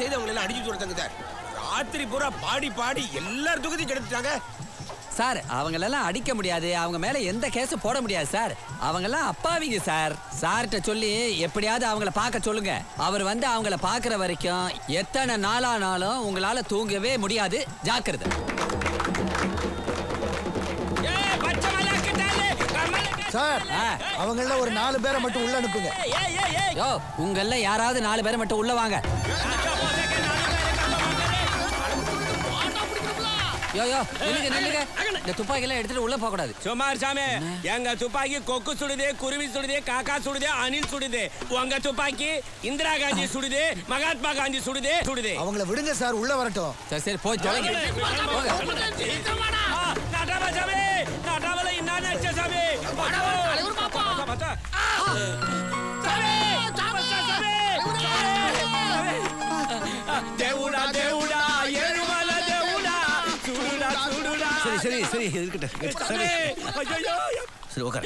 செய்து அவங்களை எல்லாம் அடிச்சு கொடுத்தாங்க சார். ராத்திரி பூரா பாடி பாடி எல்லாரும் துகதி கெடுத்துட்டாங்க சார். அவங்களெல்லாம் அடிக்க முடியாது, அவங்க மேல எந்த கேஸும் போட முடியாது சார். அவங்கெல்லாம் அப்பாவிங்க சார். சார்கிட்ட சொல்லி எப்படியாவது அவங்கள பார்க்க சொல்லுங்க. அவர் வந்து அவங்கள பார்க்குற வரைக்கும் எத்தனை நாளானாலும் உங்களால தூங்கவே முடியாது. ஜாக்கிரதை. சார் அவங்கள ஒரு நாலு பேரை மட்டும் உள்ள அனுப்புங்க. யோ உங்கள யாராவது நாலு பேரை மட்டும் உள்ள வாங்க. யோ யோ நில்லுங்க நில்லுங்க. இந்த துப்பாக்கி எல்லாம் எடுத்துட்டு உள்ள போக கூடாது. சுமார் சாமி, எங்க துப்பாக்கி கொக்கு சுடுதே, குருவி சுடுதே, காக்கா சுடுதே, அணில் சுடுதே. உங்க துப்பாக்கி இந்திரா காந்தி சுடுதே, மகாத்மா காந்தி சுடுதே சுடுதே. அவங்கள விடுங்க சார், உள்ள வரட்டும். சரி சரி போய் தொலைங்க. நாட்டாவ சாமி, நாட்டாவல இன்னானே அச்ச சாமி. தலைவர் பாப்பா. பாப்பா. சாமி, சாமி சாமி. தேவுடா தேவுடா ஏழுமல தேவுடா. சுடுடா சுடுடா. சரி சரி சரி இருக்கட்டும். சரி சரி உட்காரு.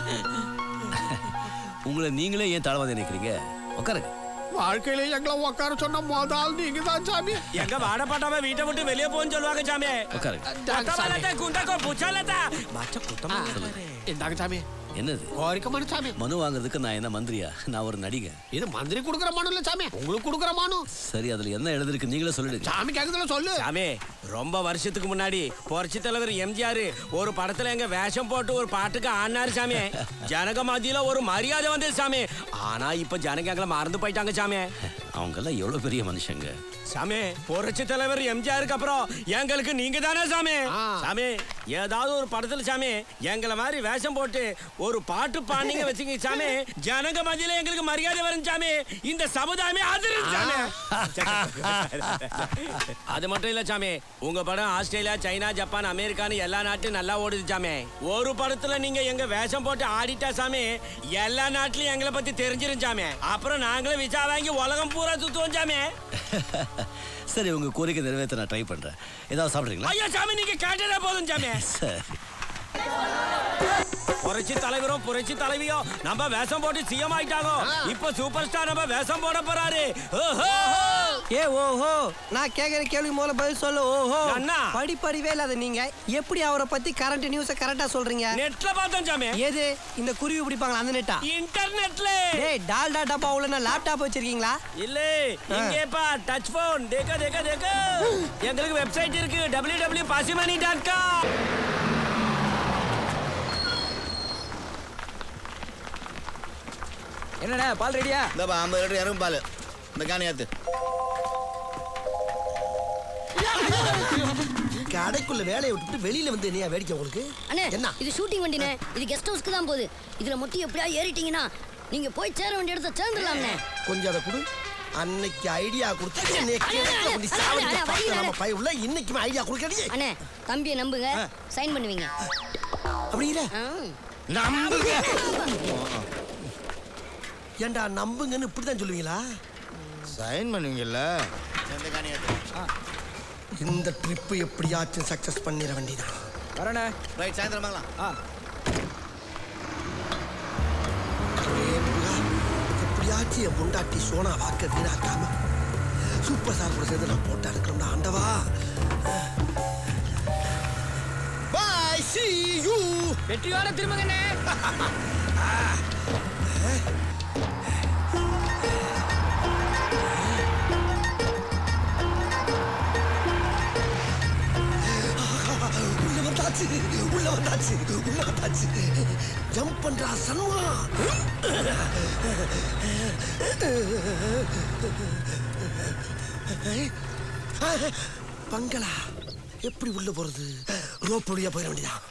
உங்களை நீங்களே ஏன் தாழ்வாத நினைக்கிறீங்க? உட்காருங்க. வாழ்க்கையில எங்களை உட்கார சொன்ன முதல் நீங்க தான் சாமி. எங்க வாடப்பட்டாம வீட்டை விட்டு வெளியே போன்னு சொல்லுவாங்க சாமி. உட்காருங்க. குண்டக்கோ புச்சாலதா. இந்தாங்க சாமி. என்னது கோரிக்கமான சாமி? மனு வாங்குறதுக்கு நான் என்ன மந்திரியா? நான் ஒரு நடிகை. இது மந்திரி கொடுக்குற மனு இல்ல சாமி, உங்களுக்கு கொடுக்குற மனு. சரி அதுல என்ன எழுதிருக்கு நீங்களே சொல்லிடுங்க. சாமி கேக்குதுல சொல்லு. சாமி ரொம்ப வருஷத்துக்கு முன்னாடி புரட்சி தலைவர் எம்ஜிஆர் ஒரு படத்துல எங்க வேஷம் போட்டு ஒரு பாட்டுக்கு ஆடினாரு சாமி. ஜனக மத்தியில ஒரு மரியாதை வந்தது சாமி. ஆனா இப்ப ஜனங்க எங்களை மறந்து போயிட்டாங்க சாமி. அவங்க எல்லாம் எவ்வளவு பெரிய மனுஷங்க சாமி. புரட்சி தலைவர் எம்ஜிஆருக்கு அப்புறம் எங்களுக்கு நீங்க தானே சாமி. சாமி ஏதாவது ஒரு படத்துல சாமி எங்களை மாதிரி வேஷம் போட்டு ஒரு பாட்டு பாண்டிங்க வச்சுங்க சாமி, ஜனங்க மத்தியில எங்களுக்கு மரியாதை வரும் சாமி. இந்த சமுதாயமே அதிரும் சாமி. அது மட்டும் இல்ல சாமி, உங்க படம் ஆஸ்திரேலியா, சைனா, ஜப்பான், அமெரிக்கான்னு எல்லா நாட்டும் நல்லா ஓடுது சாமி. ஒரு படத்துல நீங்க எங்க வேஷம் போட்டு ஆடிட்டா சாமி எல்லா நாட்டிலும் எங்களை பத்தி தெரிஞ்சிரும் சாமி. அப்புறம் நாங்களும் விசா வாங்கி உலகம் பூரா சுத்துவோம் சாமி. சரி உங்க கோரிக்கை நிறைவேற்ற நான் ட்ரை பண்றேன். ஏதாவது சாப்பிடுறீங்களா? ஐயா சாமி நீங்க கேட்டதே போதும் சாமி. சரி. புரட்சி தலைவரும் புரட்சி தலைவியும் நம்ம வேஷம் போட்டு சிஎம் ஆயிட்டாங்க. இப்ப சூப்பர் ஸ்டார் நம்ம வேஷம் போட போறாரு. ஏ ஓஹோ, நான் கேக்குற கேள்வி முதல்ல பதில் சொல்லு. ஓஹோ அண்ணா, படிப்பறிவே இல்லாத நீங்க எப்படி அவரை பத்தி கரண்ட் நியூஸ கரெக்டா சொல்றீங்க? நெட்ல பார்த்தேன் சாமி. ஏது இந்த குருவி பிடிப்பாங்க அந்த நெட்டா? இன்டர்நெட்ல. டேய் டால்டா டப்பா உள்ள நான் லேப்டாப் வச்சிருக்கீங்களா? இல்ல இங்கேப்பா டச் போன். தேக்க தேக்க தேக்க எங்களுக்கு வெப்சைட் இருக்கு W W Pasimani dot com. என்னடா பால் ரெடியா? இந்த பா ஐம்பது லிட்டர் இறங்கும் பால். இந்த காணியாத்து கடைக்குள்ள வேலையை விட்டுட்டு வெளியில வந்து என்னையா வேடிக்கை உங்களுக்கு? அண்ணே என்ன இது ஷூட்டிங் வண்டினே, இது கெஸ்ட் ஹவுஸ்க்கு தான் போகுது. இதுல மட்டும் எப்படியா ஏறிட்டீங்கன்னா நீங்க போய் சேர வேண்டிய இடத்த சேர்ந்துடலாம்ண்ணே. கொஞ்சம் அதை கொடு. அன்னைக்கு ஐடியா கொடுத்து நம்ம பைய உள்ள இன்னைக்குமே ஐடியா கொடுக்கறீங்க. அண்ணே தம்பியை நம்புங்க, சைன் பண்ணுவீங்க. அப்படிங்கிற நம்புங்க. ஏண்டா நம்புங்கன்னு இப்படிதான் சொல்லுவீங்களா? சைன் பண்ணுவீங்கல்ல. இந்த ட்ரிப் எப்படியாச்சும் சக்சஸ் பண்ணிட வேண்டியதான். வரண்ணே. ரைட் சாயந்தரம் வாங்கலாம். எப்படியாச்சும் என் பொண்டாட்டி சோனா வாக்க வீணாக்காம சூப்பர் ஸ்டார் கூட சேர்ந்து நான் போட்டா எடுக்கணும்டா ஆண்டவா. Bye see you. வெற்றியோட திரும்புங்கண்ணே. உள்ள வந்தாச்சு உள்ள வந்தாச்சு உள்ள வந்தாச்சு. ஜம்ப் பண்றா சன்மா. பங்களா எப்படி உள்ள போறது? ரோப் வழியா போயிட வேண்டியதான்.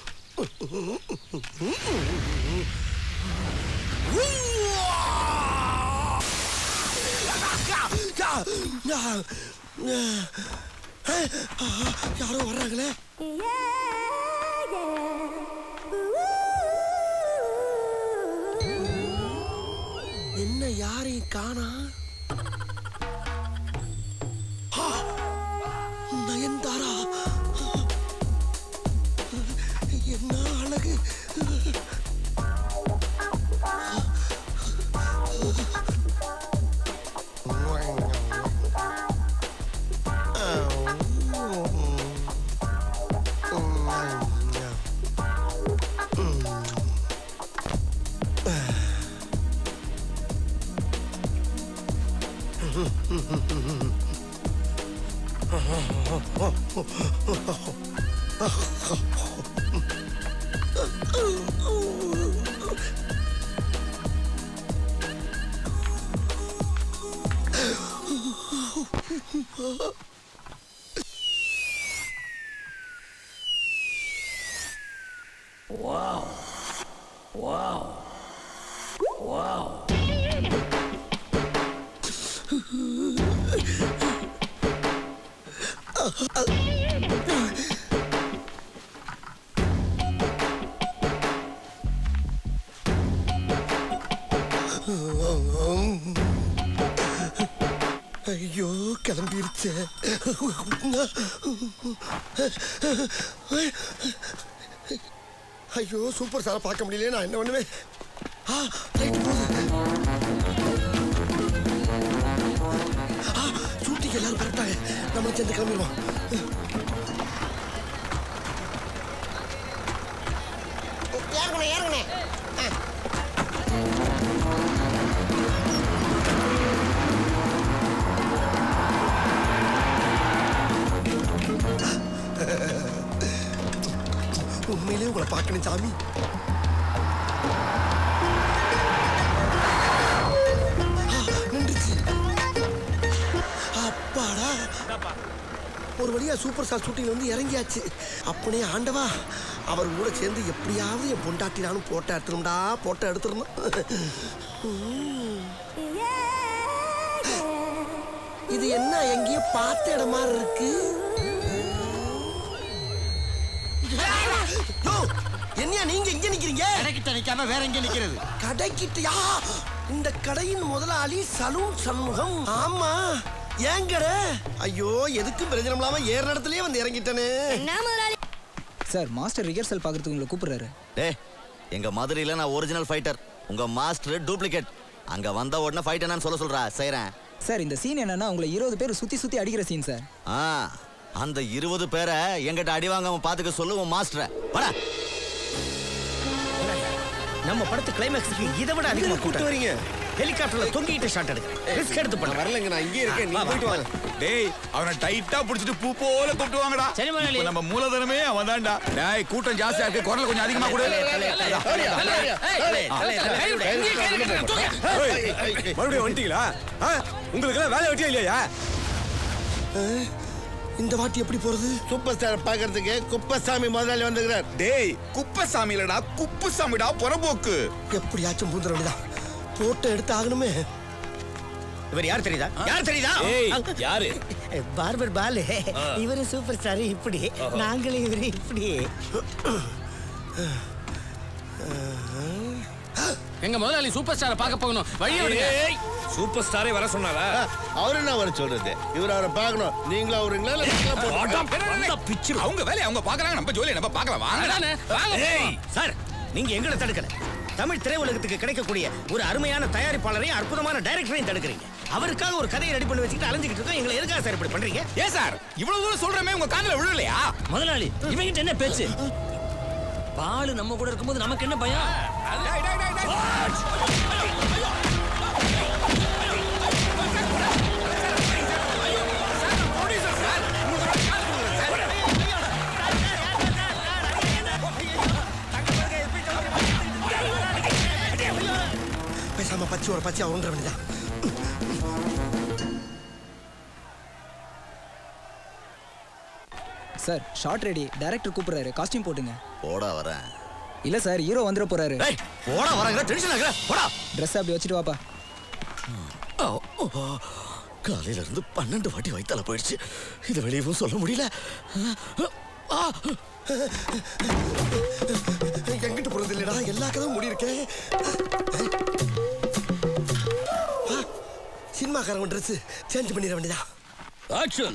யாரோ வர்றாங்களே. என்ன யாரையும் காணா? நயன்தாரா என்ன அழகு. Wow. Wow. Wow. ஐயோ கிளம்பிருச்சு. ஐயோ சூப்பர் ஸ்டாரை பார்க்க முடியல. நான் என்ன பண்ணுவேன்? ஆ ரைட் போகுது. ஆ ஷூட்டிங் எல்லாரும் கரெக்டாக நம்மளை சேர்ந்து கிளம்பிடுவோம். ஏறுங்கண்ணே ஏறுங்கண்ணே. உண்மையிலே உங்களை பார்க்கணும் சாமி. நின்றுச்சு. அப்பாடா ஒரு வழியா சூப்பர் ஸ்டார் ஷூட்டிங்ல வந்து இறங்கியாச்சு. அப்பனே ஆண்டவா, அவர் கூட சேர்ந்து எப்படியாவது என் பொண்டாட்டி நானும் போட்டோ எடுத்துரும்டா, போட்டோ எடுத்துடணும். இது என்ன எங்கேயோ பார்த்த இடம் மாதிரி இருக்கு. என்னையா நீங்க எங்க நிக்கிறீங்க? கடைக்கிட்ட நிக்காம வேற எங்க நிக்கிறது? கடைக்கிட்டயா? இந்த கடையின் முதலாளி சலூன் சண்முகம். ஆமா ஏன் கடை? ஐயோ எதுக்கும் பிரயோஜனம் இல்லாம ஏற இடத்துலயே வந்து இறங்கிட்டனே. சார் மாஸ்டர் ரிஹர்சல் பாக்குறதுக்கு உங்களை கூப்பிடுறாரு. டேய் எங்க மதுரையில நான் ஒரிஜினல் ஃபைட்டர், உங்க மாஸ்டர் டூப்ளிகேட். அங்க வந்த உடனே ஃபைட் என்னன்னு சொல்ல சொல்றா, செய்றேன். சார் இந்த சீன் என்னன்னா உங்களை இருபது பேர் சுத்தி சுத்தி அடிக்கிற சீன் சார். ஆ அந்த இருபது பேரை எங்கிட்ட அடி வாங்காம பாத்துக்க சொல்லுவோம் மாஸ்டரை. வாடா. நம்ம படத்து கிளைமாக்ஸ்க்கு இதை விட அதிகமா கூட்டு வரீங்க. ஹெலிகாப்டர்ல தொங்கிட்டு ஷாட் எடுங்க. ரிஸ்க் எடுத்து பண்ண வரலங்க. நான் இங்கே இருக்கேன், நீ போயிட்டு வாங்க. டேய் அவனை டைட்டா பிடிச்சிட்டு பூ போல கூப்பிட்டு வாங்கடா. சரி முதலாளி. நம்ம மூலதனமே அவன்தான்டா. டேய் கூட்டம் ஜாஸ்தியா இருக்கு, குரல் கொஞ்சம் அதிகமா கொடு. மறுபடியும் வந்துட்டீங்களா? உங்களுக்கு எல்லாம் வேலை வெட்டியா இல்லையா? இந்த வாட்டி எப்படி போறது? சூப்பர் ஸ்டார் பாக்குறதுக்கு குப்பசாமி முதலாளி வந்துக்கிறார். டேய் குப்பசாமி இல்லடா, குப்புசாமிடா, புறம்போக்கு. எப்படியாச்சும் பூந்துட வேண்டியதான். போட்டோ எடுத்து ஆகணுமே. இவர் யார் தெரியுதா? யார் தெரியுதா? யாரு? பார்பர் பாலு. இவரு சூப்பர் ஸ்டார் இப்படி, நாங்களும் இவரு இப்படி. எங்க முதலாளி சூப்பர் ஸ்டாரை பார்க்க போகணும். வழியை விடுங்க. சூப்பர் ஸ்டாரே வர சொன்னாரா? அவரு என்ன வர சொல்றது? இவர் அவரை பார்க்கணும். நீங்களா அவருங்களா? அவங்க வேலையை அவங்க பாக்குறாங்க, நம்ம ஜோலியை நம்ம பார்க்கலாம். வாங்க சார், நீங்க எங்களை தடுக்கல. தமிழ் திரையுலகத்துக்கு கிடைக்கக்கூடிய ஒரு அருமையான தயாரிப்பாளரையும் அற்புதமான டைரக்டரையும் தடுக்கிறீங்க. அவருக்காக ஒரு கதையை ரெடி பண்ணி வச்சுக்கிட்டு அலைஞ்சிட்டு இருக்கோம். எங்களை எதுக்காக சார் இப்படி பண்றீங்க? ஏ சார், இவ்வளவு தூரம் சொல்றமே உங்க காதுல விழலையா? முதலாளி இவங்கிட்ட என்ன பேச்சு? பாலு நம்ம கூட இருக்கும்போது நமக்கு என்ன பயம்? பேசாம பச்சை ஒரு பச்சை ஒன்ற வேண்டியதான். சார் ஷார்ட் ரெடி, டைரக்டர் கூப்பிடுறாரு, காஸ்டியூம் போட்டுங்க. போடா வரேன். இல்ல சார் ஹீரோ வந்துட போறாரு. டேய் போடா வரேங்கற டென்ஷன் ஆகுற. போடா. Dress அப்படி வச்சிட்டு வாப்பா. காலையில இருந்து பன்னெண்டு வாட்டி வயித்தால போயிடுச்சு. இது வெளியவும் சொல்ல முடியல. எங்கிட்ட போறது இல்லடா, எல்லா கதவும் மூடி இருக்கே. சினிமாக்காரங்க ட்ரெஸ் சேஞ்ச் பண்ணிட வேண்டியதா. ஆக்ஷன்.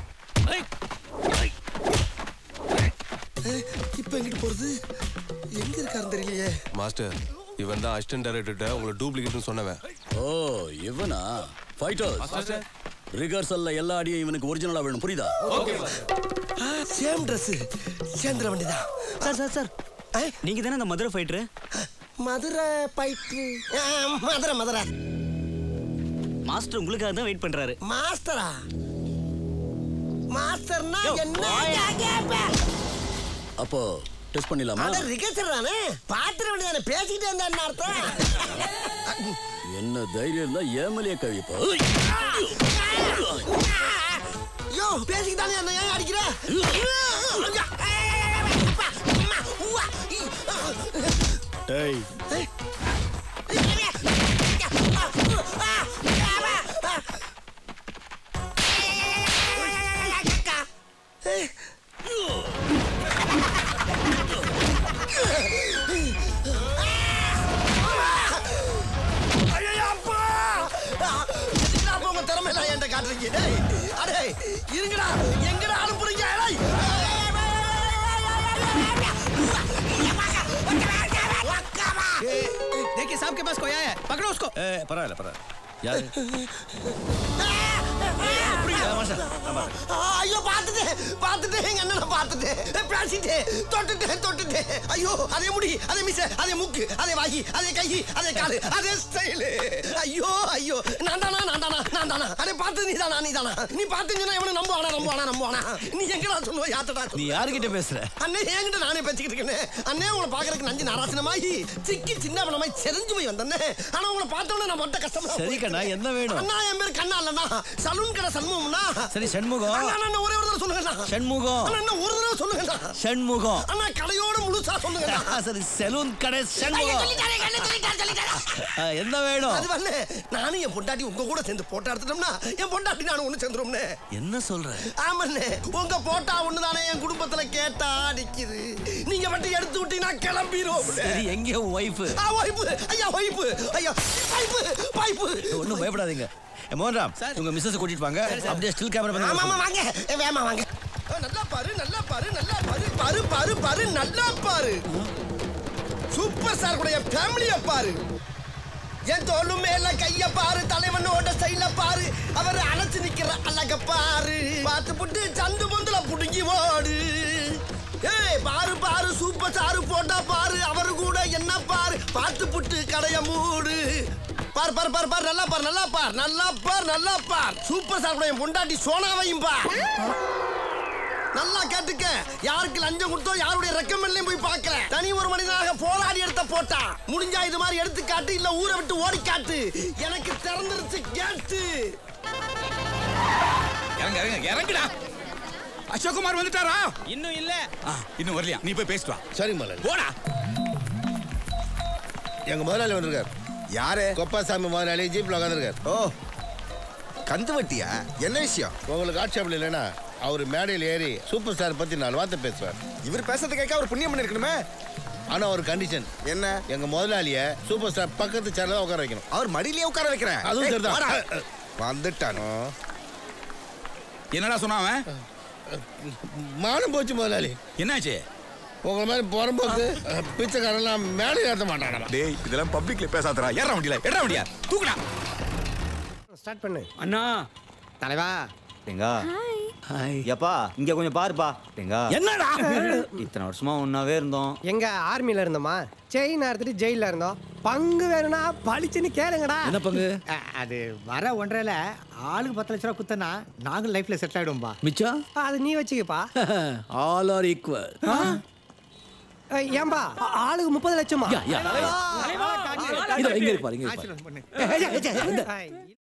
இப்போ எங்கிட்டு போறது? எங்க இருக்காருன்னு தெரியலையே. மாஸ்டர் இவன் தான் அசிஸ்டன்ட் டைரக்டர்ட்ட உங்களை டூப்ளிகேட்னு சொன்னவன். ஓ இவனா? ஃபைட்டர்ஸ் ரிஹர்சல்ல எல்லா அடியும் இவனுக்கு ஒரிஜினலா வேணும், புரியுதா? ஓகே சேம் ட்ரெஸ் சேந்திர வேண்டியதா. சார் சார் சார் நீங்க தானே அந்த Madurai fighter? Madurai fighter? Madurai Madurai. Master உங்களுக்காக தான் வெயிட் பண்றாரு. மாஸ்டரா? மாஸ்டர்னா என்ன கேப்ப அப்போ டெஸ்ட் பண்ணிடலாமா? அட ரிகர்சல் தானே பாத்திர வேண்டியதானே பேசிக்கிட்டே இருந்தா என்ன அர்த்தம்? என்ன தைரியம் இருந்தா ஏமலிய கவிப்பா. யோ பேசிக்கிட்டானே என்ன ஏன் அடிக்கிற? டேய் திறமை என்கிட்ட காட்டுறீங்க. அடே இருங்கடா எங்கடா அனுப்புறீங்க? देखिए साहब के पास कोई आया है, पकड़ो उसको। ए பரவாயில்லை பரவாயில்லை. யாரு? ஐயோ பாத்துட்டே பாத்துட்டே எங்க அண்ணனை பாத்துட்டே பேசிட்டே தொட்டுட்டே தொட்டுட்டே ஐயோ அதே முடி அதே மீசை அதே மூக்கு அதே வாயி அதே கை அதே காலு அதே ஸ்டைல். ஐயோ ஐயோ நான் தானா நான் தானா நான் தானா அடே பாத்து நீ தானா நீ தானா நீ பாத்தீங்கன்னா இவனை நம்புவானா நம்புவானா நம்புவானா? நீ எங்கடா சொல்லுவ யாத்தடா? நீ யார்கிட்ட பேசுற? அண்ணே என்கிட்ட நானே பேசிக்கிட்டு இருக்கேன். அண்ணே உங்களை பாக்குறதுக்கு நஞ்சு நாராசனமாயி சிக்கி சின்ன பணமாய் செறிஞ்சு போய் வந்தேன். ஆனா உங்களை பார்த்தோன்னே நான் மொத்த கஷ்டமா. சரி கண்ணா என்ன வேணும்? அண்ணா என் பேர் கண்ணா இல்லண்ணா சலூன் கடை சண்முகம்னா. சரி சண்முகம். அண்ணா ஒரே ஒரு தடவை சொல்லுங்கண்ணா. சண்முகம். அண்ணா ஒரு தடவை சொல்லுங்கண்ணா. சண்முகம். அண்ணா கடையோட முழுசா சொல்லுங்கண்ணா. சரி சலூன் கடை சண்முகம். என்ன வேணும்? அது வந்து நானும் என் பொண்டாட்டி உங்க கூட சேர்ந்து போட்டோ எடுத்துட்டோம்னா என் பொண்டாட்டி நானும் ஒண்ணு சேர்ந்துரும்னு. என்ன சொல்ற? ஆமாண்ணே உங்க போட்டா ஒண்ணுதானே என் குடும்பத்துல கேட்டா நிக்குது. நீங்க மட்டும் எடுத்து விட்டீங்கன்னா கிளம்பிரும். சரி எங்க வைஃப்? ஆ வைஃப் ஐயா வைஃப் ஐயா வைஃப் வைஃப். ஒண்ணும் பயப்படாதீங்க. மோகன்ராம் உங்க மிஸ்ஸஸ் கூட்டிட்டு வாங்க. அப்படியே ஸ்டில் கேமரா பண்ணி. ஆமா ஆமா வாங்க வேமா வாங்க. நல்லா பாரு நல்லா பாரு நல்லா பாரு பாரு பாரு பாரு நல்லா பாரு. சூப்பர் ஸ்டார் கூட என் ஃபேமிலிய பாரு. என் தோளு மேல கைய பாரு. தலைவனோட ஸ்டைல பாரு. அவர் அணைச்சு நிக்கிற அழக பாரு. பார்த்து புட்டு சந்து பொந்துல புடுங்கி ஓடு. ஏய் பாரு பாரு சூப்பர் ஸ்டார் போட்டா பாரு. அவரு கூட என்ன பாரு. பார்த்து புட்டு கடைய மூடு. பார் பார் பார் பார் நல்லா பார் நல்லா பார் நல்லா பார் நல்லா பார். சூப்பர் ஸ்டார் கூட என் பொண்டாட்டி சோனாவையும் பார். நல்லா கேட்டுக்க. யாருக்கு லஞ்சம் கொடுத்தோ யாருடைய ரெக்கமெண்ட்லயும் போய் பார்க்கல. தனி ஒரு மனிதனாக போராடி எடுத்த போட்டா. முடிஞ்சா இது மாதிரி எடுத்து காட்டு இல்ல ஊரை விட்டு ஓடி காட்டு. எனக்கு திறந்துருச்சு கேட்டு. இறங்க இறங்க இறங்குடா. அசோக் குமார் வந்துட்டாரா? இன்னும் இல்ல. இன்னும் வரலையா? நீ போய் பேசிட்டு வா. சரி முதலாளி. போடா. எங்க முதலாளி வந்திருக்காரு. யாரு? கொப்பாசாமி முதலாளி ஜீப்ல உட்காந்துருக்காரு. ஓ கந்து வட்டியா? என்ன விஷயம்? உங்களுக்கு ஆட்சேபம் இல்லைன்னா அவர் மேடையில் ஏறி சூப்பர் ஸ்டார் பத்தி நாலு வார்த்தை பேசுவார். இவர் பேசுறது கேட்க அவர் புண்ணியம் பண்ணிருக்கணுமே. ஆனா ஒரு கண்டிஷன். என்ன? எங்க முதலாளிய சூப்பர் ஸ்டார் பக்கத்து சேர்ல உட்கார வைக்கணும். அவர் மடியிலேயே உட்கார வைக்கிறேன். அதுவும் சரிதான். வந்துட்டானோ? என்னடா சொன்னான் அவன்? மானம் போச்சு முதலாளி. என்னாச்சு? உங்களை மாதிரி புறம்போக்கு பிச்சைக்காரெல்லாம் மேடை ஏற்ற மாட்டானா? டேய் இதெல்லாம் பப்ளிக்ல பேசாதடா. ஏறா வண்டியில ஏறா வண்டியா தூக்குடா. ஸ்டார்ட் பண்ணு. அண்ணா தலைவா தேங்கா. ஹாய். எப்பா இங்க கொஞ்சம் பாருப்பா. தேங்கா. என்னடா? இத்தனை வருஷமா ஒன்னாவே இருந்தோம். எங்க ஆர்மில இருந்தோமா? செயின் எடுத்துட்டு ஜெயில இருந்தோம். பங்கு வேணும்னா பளிச்சுன்னு கேளுங்கடா. என்ன பங்கு? அது வர ஒன்றரைல ஆளுக்கு பத்து லட்ச ரூபா குத்தனா நாங்களும் லைஃப்ல செட்டில் ஆயிடுவோம்பா. மிச்சம் அது நீ வச்சுக்கப்பா. All R equal. ஏம்பா ஆளுக்கு முப்பது லட்சமா? இதோ இங்க இருக்கு பாரு இங்க இருக்கு பாரு.